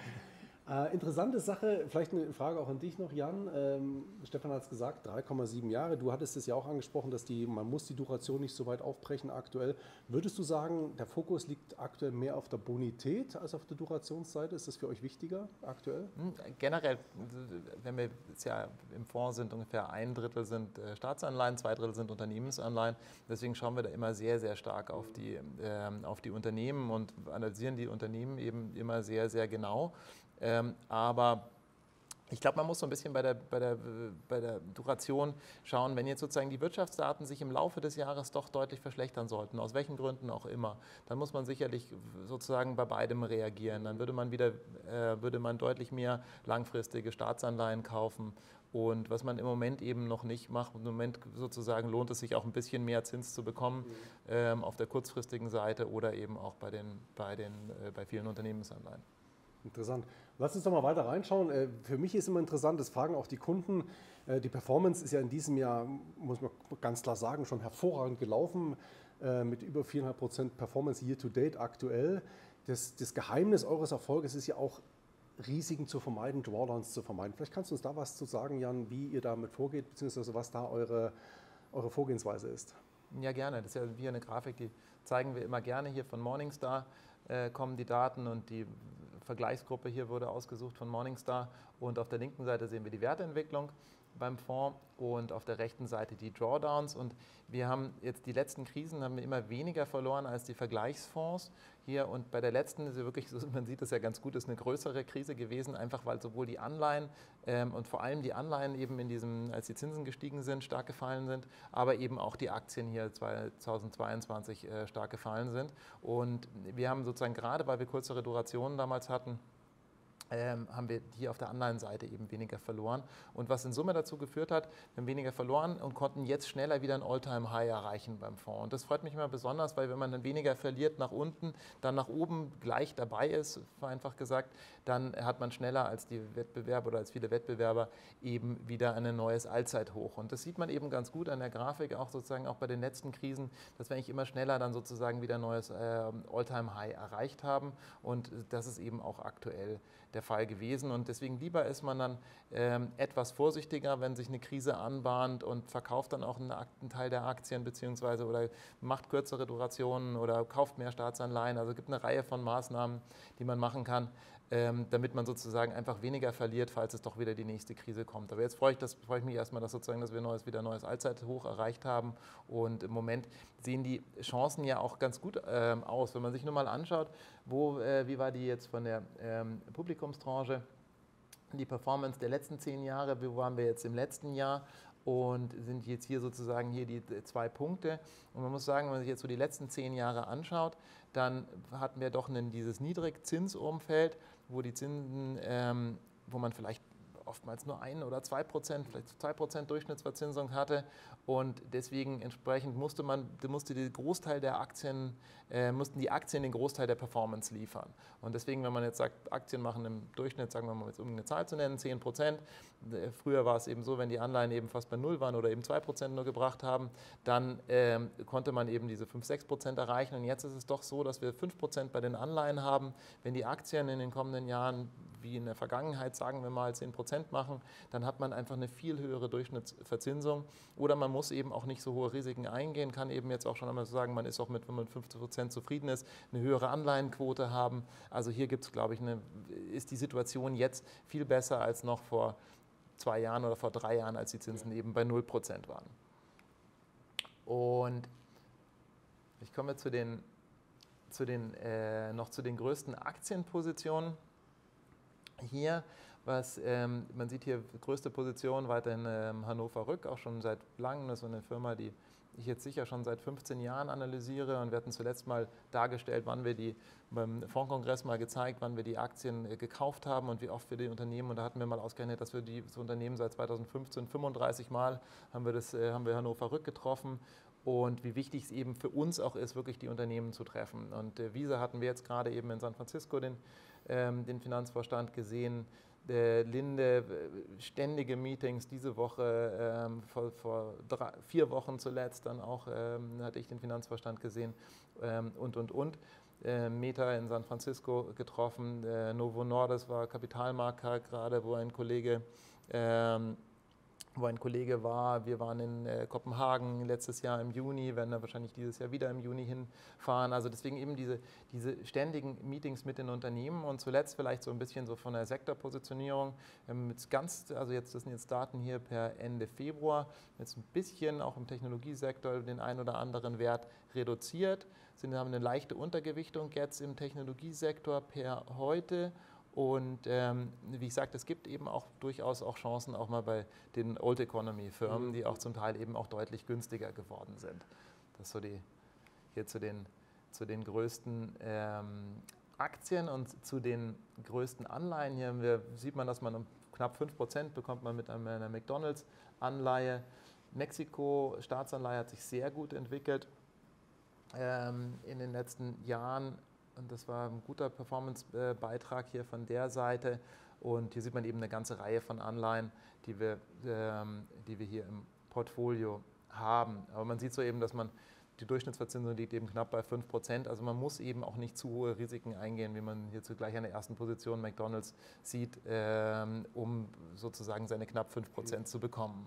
Speaker 1: Äh, interessante Sache, vielleicht eine Frage auch an dich noch, Jan. Ähm, Stefan hat es gesagt, drei Komma sieben Jahre. Du hattest es ja auch angesprochen, dass die, man muss die Duration nicht so weit aufbrechen aktuell. Würdest du sagen, der Fokus liegt aktuell mehr auf der Bonität als auf der Durationsseite? Ist das für euch wichtiger aktuell?
Speaker 2: Generell, wenn wir jetzt ja im Fonds sind, ungefähr ein Drittel sind Staatsanleihen, zwei Drittel sind Unternehmensanleihen. Deswegen schauen wir da immer sehr, sehr stark auf die, äh, auf die Unternehmen und analysieren die Unternehmen eben immer sehr, sehr genau. Ähm, aber ich glaube, man muss so ein bisschen bei der, bei, der, bei der Duration schauen, wenn jetzt sozusagen die Wirtschaftsdaten sich im Laufe des Jahres doch deutlich verschlechtern sollten, aus welchen Gründen auch immer, dann muss man sicherlich sozusagen bei beidem reagieren. Dann würde man wieder, äh, würde man deutlich mehr langfristige Staatsanleihen kaufen. Und was man im Moment eben noch nicht macht, im Moment sozusagen lohnt es sich auch ein bisschen mehr Zins zu bekommen, mhm. ähm, auf der kurzfristigen Seite oder eben auch bei, den, bei, den, äh, bei vielen Unternehmensanleihen.
Speaker 1: Interessant. Lass uns doch mal weiter reinschauen. Für mich ist immer interessant, das fragen auch die Kunden. Die Performance ist ja in diesem Jahr, muss man ganz klar sagen, schon hervorragend gelaufen, mit über vier Komma fünf Prozent Performance year to date aktuell. Das, das Geheimnis eures Erfolges ist ja auch, Risiken zu vermeiden, Drawdowns zu vermeiden. Vielleicht kannst du uns da was zu sagen, Jan, wie ihr damit vorgeht, beziehungsweise was da eure, eure Vorgehensweise ist.
Speaker 2: Ja, gerne. Das ist ja wie eine Grafik, die zeigen wir immer gerne. Hier von Morningstar äh, kommen die Daten und die Vergleichsgruppe hier wurde ausgesucht von Morningstar und auf der linken Seite sehen wir die Werteentwicklung beim Fonds und auf der rechten Seite die Drawdowns und wir haben jetzt die letzten Krisen haben wir immer weniger verloren als die Vergleichsfonds hier und bei der letzten ist ja wirklich, man sieht das ja ganz gut, ist eine größere Krise gewesen, einfach weil sowohl die Anleihen ähm, und vor allem die Anleihen eben in diesem, als die Zinsen gestiegen sind, stark gefallen sind, aber eben auch die Aktien hier zweitausendzweiundzwanzig äh, stark gefallen sind und wir haben sozusagen gerade, weil wir kürzere Durationen damals hatten, Ähm, haben wir hier auf der Anleihenseite eben weniger verloren. Und was in Summe dazu geführt hat, wir haben weniger verloren und konnten jetzt schneller wieder ein All-Time-High erreichen beim Fonds. Und das freut mich immer besonders, weil wenn man dann weniger verliert nach unten, dann nach oben gleich dabei ist, vereinfacht gesagt, dann hat man schneller als die Wettbewerber oder als viele Wettbewerber eben wieder ein neues Allzeithoch. Und das sieht man eben ganz gut an der Grafik, auch sozusagen auch bei den letzten Krisen, dass wir eigentlich immer schneller dann sozusagen wieder ein neues äh, All-Time-High erreicht haben. Und das ist eben auch aktuell der Fall gewesen und deswegen lieber ist man dann ähm, etwas vorsichtiger, wenn sich eine Krise anbahnt und verkauft dann auch einen, einen Teil der Aktien beziehungsweise oder macht kürzere Durationen oder kauft mehr Staatsanleihen. Also es gibt eine Reihe von Maßnahmen, die man machen kann, ähm, damit man sozusagen einfach weniger verliert, falls es doch wieder die nächste Krise kommt. Aber jetzt freue ich, das, freue ich mich erstmal, dass, sozusagen, dass wir neues, wieder ein neues Allzeithoch erreicht haben und im Moment sehen die Chancen ja auch ganz gut ähm, aus. Wenn man sich nur mal anschaut, wo, äh, wie war die jetzt von der ähm, Publikumstranche, die Performance der letzten zehn Jahre, wo waren wir jetzt im letzten Jahr und sind jetzt hier sozusagen hier die zwei Punkte. Und man muss sagen, wenn man sich jetzt so die letzten zehn Jahre anschaut, dann hatten wir doch einen, dieses Niedrigzinsumfeld, wo die Zinsen, ähm, wo man vielleicht oftmals nur ein oder zwei Prozent, vielleicht zwei Prozent Durchschnittsverzinsung hatte und deswegen entsprechend musste man, musste die Großteil der Aktien, äh, mussten die Aktien den Großteil der Performance liefern. Und deswegen, wenn man jetzt sagt, Aktien machen im Durchschnitt, sagen wir mal, jetzt um eine Zahl zu nennen, zehn Prozent, äh, früher war es eben so, wenn die Anleihen eben fast bei null waren oder eben zwei Prozent nur gebracht haben, dann äh, konnte man eben diese fünf, sechs Prozent erreichen und jetzt ist es doch so, dass wir fünf Prozent bei den Anleihen haben. Wenn die Aktien in den kommenden Jahren wie in der Vergangenheit, sagen wir mal, zehn Prozent machen, dann hat man einfach eine viel höhere Durchschnittsverzinsung. Oder man muss eben auch nicht so hohe Risiken eingehen, kann eben jetzt auch schon einmal sagen, man ist auch mit, wenn man fünfzig Prozent zufrieden ist, eine höhere Anleihenquote haben. Also hier gibt es, glaube ich, eine, ist die Situation jetzt viel besser als noch vor zwei Jahren oder vor drei Jahren, als die Zinsen eben bei null Prozent waren. Und ich komme zu den, zu den, äh, noch zu den größten Aktienpositionen. Hier, was ähm, man sieht hier, größte Position weiterhin ähm, Hannover Rück, auch schon seit langem. Das ist eine Firma, die ich jetzt sicher schon seit fünfzehn Jahren analysiere und wir hatten zuletzt mal dargestellt, wann wir die beim Fondskongress mal gezeigt, wann wir die Aktien äh, gekauft haben und wie oft wir die Unternehmen, und da hatten wir mal ausgerechnet, dass wir die, das Unternehmen seit zweitausendfünfzehn fünfunddreißig Mal haben wir, das, äh, haben wir Hannover Rück getroffen. Und wie wichtig es eben für uns auch ist, wirklich die Unternehmen zu treffen. Und äh, Visa hatten wir jetzt gerade eben in San Francisco den, ähm, den Finanzvorstand gesehen. äh, Linde, ständige Meetings, diese Woche, ähm, vor, vor drei, vier Wochen zuletzt, dann auch ähm, hatte ich den Finanzvorstand gesehen ähm, und, und, und. Äh, Meta in San Francisco getroffen, äh, Novo Nordisk war Kapitalmarkt gerade, wo ein Kollege ähm, wo ein Kollege war. Wir waren in äh, Kopenhagen letztes Jahr im Juni, werden da wahrscheinlich dieses Jahr wieder im Juni hinfahren. Also deswegen eben diese, diese ständigen Meetings mit den Unternehmen und zuletzt vielleicht so ein bisschen so von der Sektorpositionierung. Ähm, mit ganz, also jetzt, das sind jetzt Daten hier per Ende Februar, jetzt ein bisschen auch im Technologiesektor den einen oder anderen Wert reduziert. Wir haben eine leichte Untergewichtung jetzt im Technologiesektor per heute. Und ähm, wie ich sagte, es gibt eben auch durchaus auch Chancen auch mal bei den Old Economy Firmen, die auch zum Teil eben auch deutlich günstiger geworden sind. Das ist so die, hier zu den, zu den größten ähm, Aktien und zu den größten Anleihen. Hier haben wir, sieht man, dass man um knapp fünf Prozent bekommt man mit einer McDonalds-Anleihe. Mexiko, Staatsanleihe hat sich sehr gut entwickelt ähm, in den letzten Jahren. Und das war ein guter Performance-Beitrag hier von der Seite. Und hier sieht man eben eine ganze Reihe von Anleihen, die wir, ähm, die wir hier im Portfolio haben. Aber man sieht so eben, dass man die Durchschnittsverzinsung liegt eben knapp bei fünf Prozent. Also man muss eben auch nicht zu hohe Risiken eingehen, wie man hier zugleich an der ersten Position McDonalds sieht, ähm, um sozusagen seine knapp fünf Prozent zu bekommen.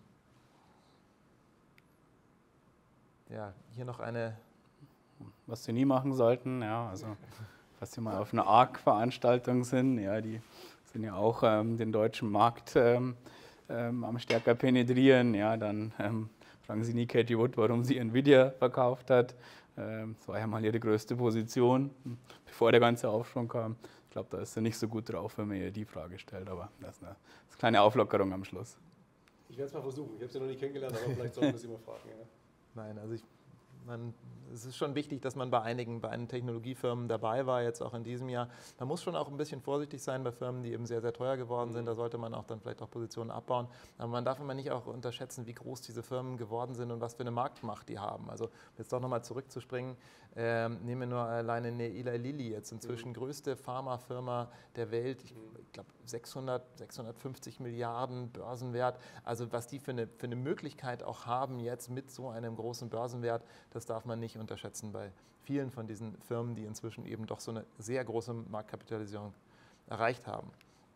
Speaker 2: Ja, hier noch eine...
Speaker 3: Was Sie nie machen sollten, ja, also falls Sie mal auf einer A R C-Veranstaltung sind, ja, die sind ja auch ähm, den deutschen Markt ähm, ähm, am stärker penetrieren, ja, dann ähm, fragen Sie nie Katie Wood, warum sie Nvidia verkauft hat. Ähm, das war ja mal ihre größte Position, bevor der ganze Aufschwung kam. Ich glaube, da ist sie nicht so gut drauf, wenn man ihr die Frage stellt, aber das ist eine, das ist eine kleine Auflockerung am Schluss.
Speaker 1: Ich werde es mal versuchen, ich habe sie noch nicht kennengelernt, aber vielleicht sollten wir sie mal fragen. Ja.
Speaker 2: Nein, also ich Man, es ist schon wichtig, dass man bei einigen, bei einigen Technologiefirmen dabei war, jetzt auch in diesem Jahr. Man muss schon auch ein bisschen vorsichtig sein bei Firmen, die eben sehr, sehr teuer geworden sind. Da sollte man auch dann vielleicht auch Positionen abbauen. Aber man darf immer nicht auch unterschätzen, wie groß diese Firmen geworden sind und was für eine Marktmacht die haben. Also jetzt doch nochmal zurückzuspringen, ähm, nehmen wir nur alleine eine Eli Lilly, jetzt inzwischen mhm. größte Pharmafirma der Welt. Ich glaube sechshundert, sechshundertfünfzig Milliarden Börsenwert. Also was die für eine, für eine Möglichkeit auch haben jetzt mit so einem großen Börsenwert, das darf man nicht unterschätzen bei vielen von diesen Firmen, die inzwischen eben doch so eine sehr große Marktkapitalisierung erreicht haben.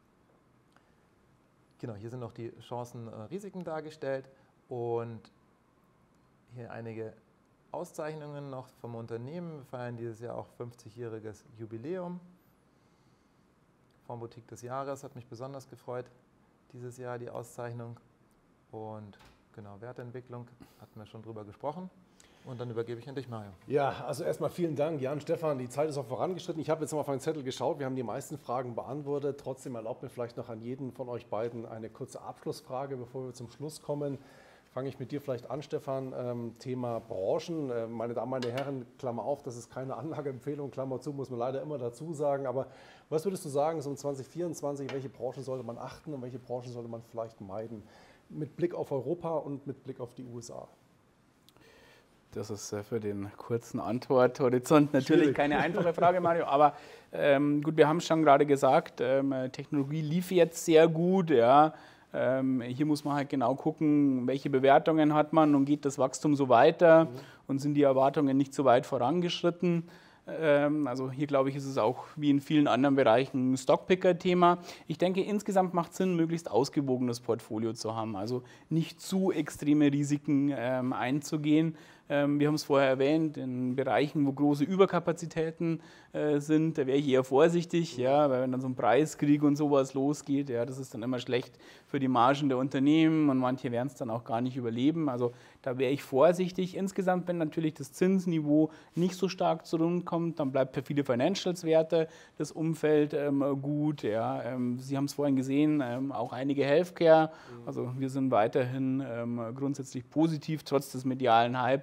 Speaker 2: Genau, hier sind noch die Chancen und Risiken dargestellt und hier einige Auszeichnungen noch vom Unternehmen. Wir feiern dieses Jahr auch fünfzigjähriges Jubiläum. Fondsboutique des Jahres hat mich besonders gefreut, dieses Jahr die Auszeichnung. Und genau, Wertentwicklung hatten wir schon drüber gesprochen. Und dann übergebe ich an dich, Mario.
Speaker 1: Ja, also erstmal vielen Dank, Jan, Stefan. Die Zeit ist auch vorangeschritten. Ich habe jetzt mal auf meinen Zettel geschaut. Wir haben die meisten Fragen beantwortet. Trotzdem erlaubt mir vielleicht noch an jeden von euch beiden eine kurze Abschlussfrage, bevor wir zum Schluss kommen. Fange ich mit dir vielleicht an, Stefan. Ähm, Thema Branchen. Äh, meine Damen, meine Herren, Klammer auf, das ist keine Anlageempfehlung, Klammer zu, muss man leider immer dazu sagen. Aber was würdest du sagen, so um zwanzig vierundzwanzig, welche Branchen sollte man achten und welche Branchen sollte man vielleicht meiden? Mit Blick auf Europa und mit Blick auf die U S A.
Speaker 3: Das ist für den kurzen Antworthorizont natürlich
Speaker 1: Schwierig.
Speaker 3: Keine einfache Frage, Mario. Aber ähm, gut, wir haben es schon gerade gesagt, ähm, Technologie lief jetzt sehr gut. Ja. Ähm, hier muss man halt genau gucken, welche Bewertungen hat man und geht das Wachstum so weiter mhm. und sind die Erwartungen nicht so weit vorangeschritten. Ähm, also hier glaube ich, ist es auch wie in vielen anderen Bereichen ein Stockpicker-Thema. Ich denke, insgesamt macht es Sinn, möglichst ausgewogenes Portfolio zu haben. Also nicht zu extreme Risiken ähm, einzugehen. Ähm, wir haben es vorher erwähnt, in Bereichen, wo große Überkapazitäten äh, sind, da wäre ich eher vorsichtig, ja, weil wenn dann so ein Preiskrieg und sowas losgeht, ja, das ist dann immer schlecht für die Margen der Unternehmen und manche werden es dann auch gar nicht überleben. Also da wäre ich vorsichtig. Insgesamt, wenn natürlich das Zinsniveau nicht so stark zurückkommt, dann bleibt für viele Financials-Werte das Umfeld ähm, gut. Ja. Ähm, Sie haben es vorhin gesehen, ähm, auch einige Healthcare. Also wir sind weiterhin ähm, grundsätzlich positiv, trotz des medialen Hypes,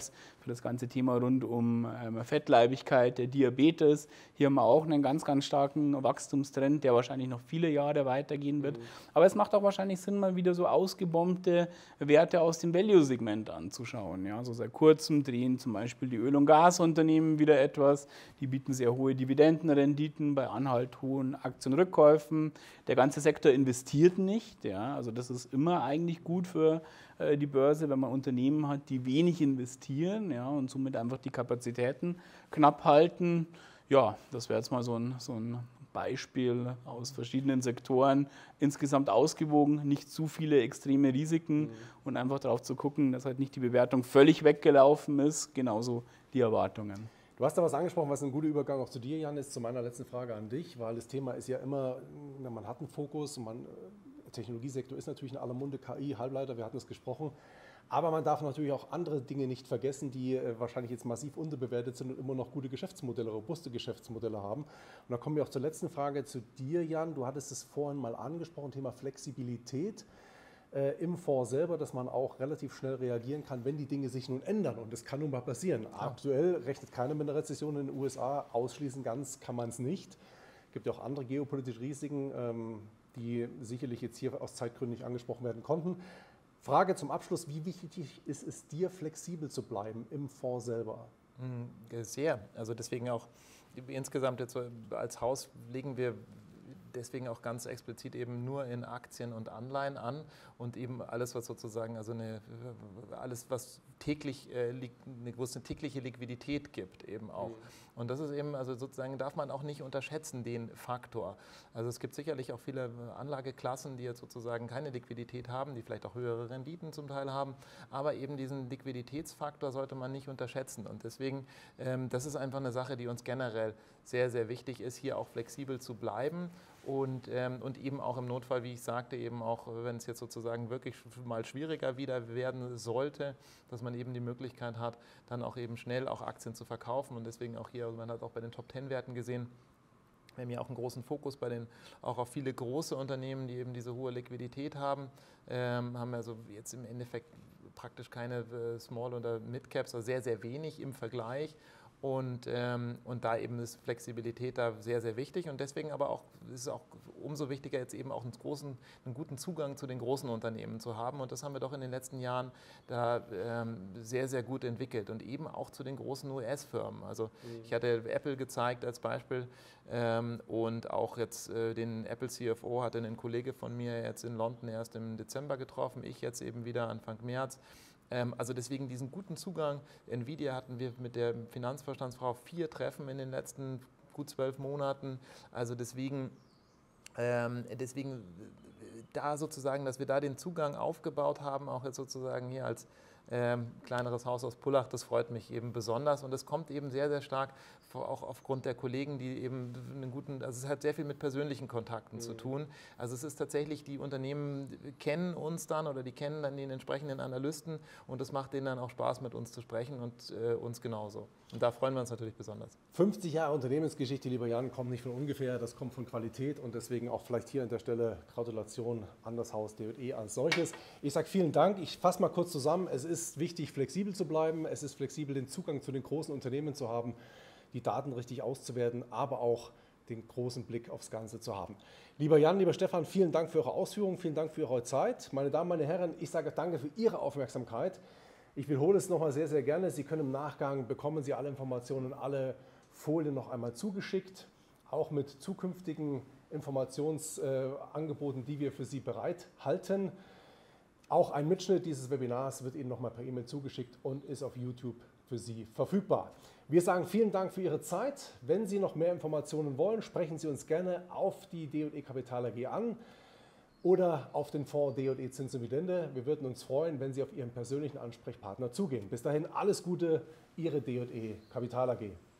Speaker 3: für das ganze Thema rund um ähm, Fettleibigkeit, der Diabetes. Hier haben wir auch einen ganz, ganz starken Wachstumstrend, der wahrscheinlich noch viele Jahre weitergehen wird. Mhm. Aber es macht auch wahrscheinlich Sinn, mal wieder so ausgebombte Werte aus dem Value-Segment anzuschauen. Ja, so seit kurzem drehen zum Beispiel die Öl- und Gasunternehmen wieder etwas. Die bieten sehr hohe Dividendenrenditen bei anhaltend hohen Aktienrückkäufen. Der ganze Sektor investiert nicht. Ja, also das ist immer eigentlich gut für äh, die Börse, wenn man Unternehmen hat, die wenig investieren, ja, und somit einfach die Kapazitäten knapp halten. Ja, das wäre jetzt mal so ein, so ein Beispiel aus verschiedenen Sektoren. Insgesamt ausgewogen, nicht zu viele extreme Risiken mhm. und einfach darauf zu gucken, dass halt nicht die Bewertung völlig weggelaufen ist, genauso die Erwartungen.
Speaker 1: Du hast da was angesprochen, was ein guter Übergang auch zu dir, Jan, ist, zu meiner letzten Frage an dich, weil das Thema ist ja immer, man hat einen Fokus, und man, der Technologiesektor ist natürlich in aller Munde, K I, Halbleiter, wir hatten es gesprochen. Aber man darf natürlich auch andere Dinge nicht vergessen, die äh, wahrscheinlich jetzt massiv unterbewertet sind und immer noch gute Geschäftsmodelle, robuste Geschäftsmodelle haben. Und da kommen wir auch zur letzten Frage zu dir, Jan. Du hattest es vorhin mal angesprochen, Thema Flexibilität äh, im Fonds selber, dass man auch relativ schnell reagieren kann, wenn die Dinge sich nun ändern. Und das kann nun mal passieren. Ja. Aktuell rechnet keiner mit einer Rezession in den U S A, ausschließen ganz kann man es nicht. Es gibt ja auch andere geopolitische Risiken, ähm, die sicherlich jetzt hier aus Zeitgründen nicht angesprochen werden konnten. Frage zum Abschluss, wie wichtig ist es dir, flexibel zu bleiben im Fonds selber?
Speaker 2: Sehr. Also deswegen auch insgesamt jetzt als Haus legen wir deswegen auch ganz explizit eben nur in Aktien und Anleihen an und eben alles, was sozusagen, also eine, alles, was täglich, äh, eine, wo es eine tägliche Liquidität gibt eben auch. Mhm. Und das ist eben, also sozusagen darf man auch nicht unterschätzen, den Faktor. Also es gibt sicherlich auch viele Anlageklassen, die jetzt sozusagen keine Liquidität haben, die vielleicht auch höhere Renditen zum Teil haben, aber eben diesen Liquiditätsfaktor sollte man nicht unterschätzen. Und deswegen, ähm, das ist einfach eine Sache, die uns generell sehr, sehr wichtig ist, hier auch flexibel zu bleiben. Und, ähm, und eben auch im Notfall, wie ich sagte, eben auch, wenn es jetzt sozusagen wirklich mal schwieriger wieder werden sollte, dass man eben die Möglichkeit hat, dann auch eben schnell auch Aktien zu verkaufen. Und deswegen auch hier, man hat auch bei den Top Ten Werten gesehen, wir haben ja auch einen großen Fokus bei den, auch auf viele große Unternehmen, die eben diese hohe Liquidität haben, ähm, haben also jetzt im Endeffekt praktisch keine äh, Small- oder Mid-Caps, also sehr, sehr wenig im Vergleich. Und, ähm, und da eben ist Flexibilität da sehr, sehr wichtig und deswegen aber auch ist es auch umso wichtiger, jetzt eben auch einen, großen, einen guten Zugang zu den großen Unternehmen zu haben und das haben wir doch in den letzten Jahren da ähm, sehr, sehr gut entwickelt und eben auch zu den großen U S-Firmen. Also mhm. ich hatte Apple gezeigt als Beispiel ähm, und auch jetzt äh, den Apple C F O hatte ein Kollege von mir jetzt in London erst im Dezember getroffen, ich jetzt eben wieder Anfang März. Also deswegen diesen guten Zugang. Nvidia hatten wir mit der Finanzvorstandsfrau vier Treffen in den letzten gut zwölf Monaten. Also deswegen, ähm, deswegen da sozusagen, dass wir da den Zugang aufgebaut haben, auch jetzt sozusagen hier als ähm, kleineres Haus aus Pullach, das freut mich eben besonders und das kommt eben sehr, sehr stark auch aufgrund der Kollegen, die eben einen guten, also es hat sehr viel mit persönlichen Kontakten mhm. zu tun. Also es ist tatsächlich, die Unternehmen kennen uns dann oder die kennen dann den entsprechenden Analysten und das macht denen dann auch Spaß, mit uns zu sprechen und äh, uns genauso. Und da freuen wir uns natürlich besonders.
Speaker 1: fünfzig Jahre Unternehmensgeschichte, lieber Jan, kommt nicht von ungefähr, das kommt von Qualität und deswegen auch vielleicht hier an der Stelle Gratulation an das Haus D und E als solches. Ich sage vielen Dank, ich fasse mal kurz zusammen, es ist wichtig, flexibel zu bleiben, es ist flexibel, den Zugang zu den großen Unternehmen zu haben, die Daten richtig auszuwerten, aber auch den großen Blick aufs Ganze zu haben. Lieber Jan, lieber Stefan, vielen Dank für eure Ausführungen, vielen Dank für eure Zeit. Meine Damen, meine Herren, ich sage danke für Ihre Aufmerksamkeit. Ich wiederhole es nochmal sehr, sehr gerne. Sie können im Nachgang, bekommen Sie alle Informationen, alle Folien noch einmal zugeschickt, auch mit zukünftigen Informationsangeboten, die wir für Sie bereithalten. Auch ein Mitschnitt dieses Webinars wird Ihnen nochmal per E-Mail zugeschickt und ist auf YouTube für Sie verfügbar. Wir sagen vielen Dank für Ihre Zeit. Wenn Sie noch mehr Informationen wollen, sprechen Sie uns gerne auf die D und E Kapital A G an oder auf den Fonds D und E Zins und Dividende. Wir würden uns freuen, wenn Sie auf Ihren persönlichen Ansprechpartner zugehen. Bis dahin alles Gute, Ihre D und E Kapital A G.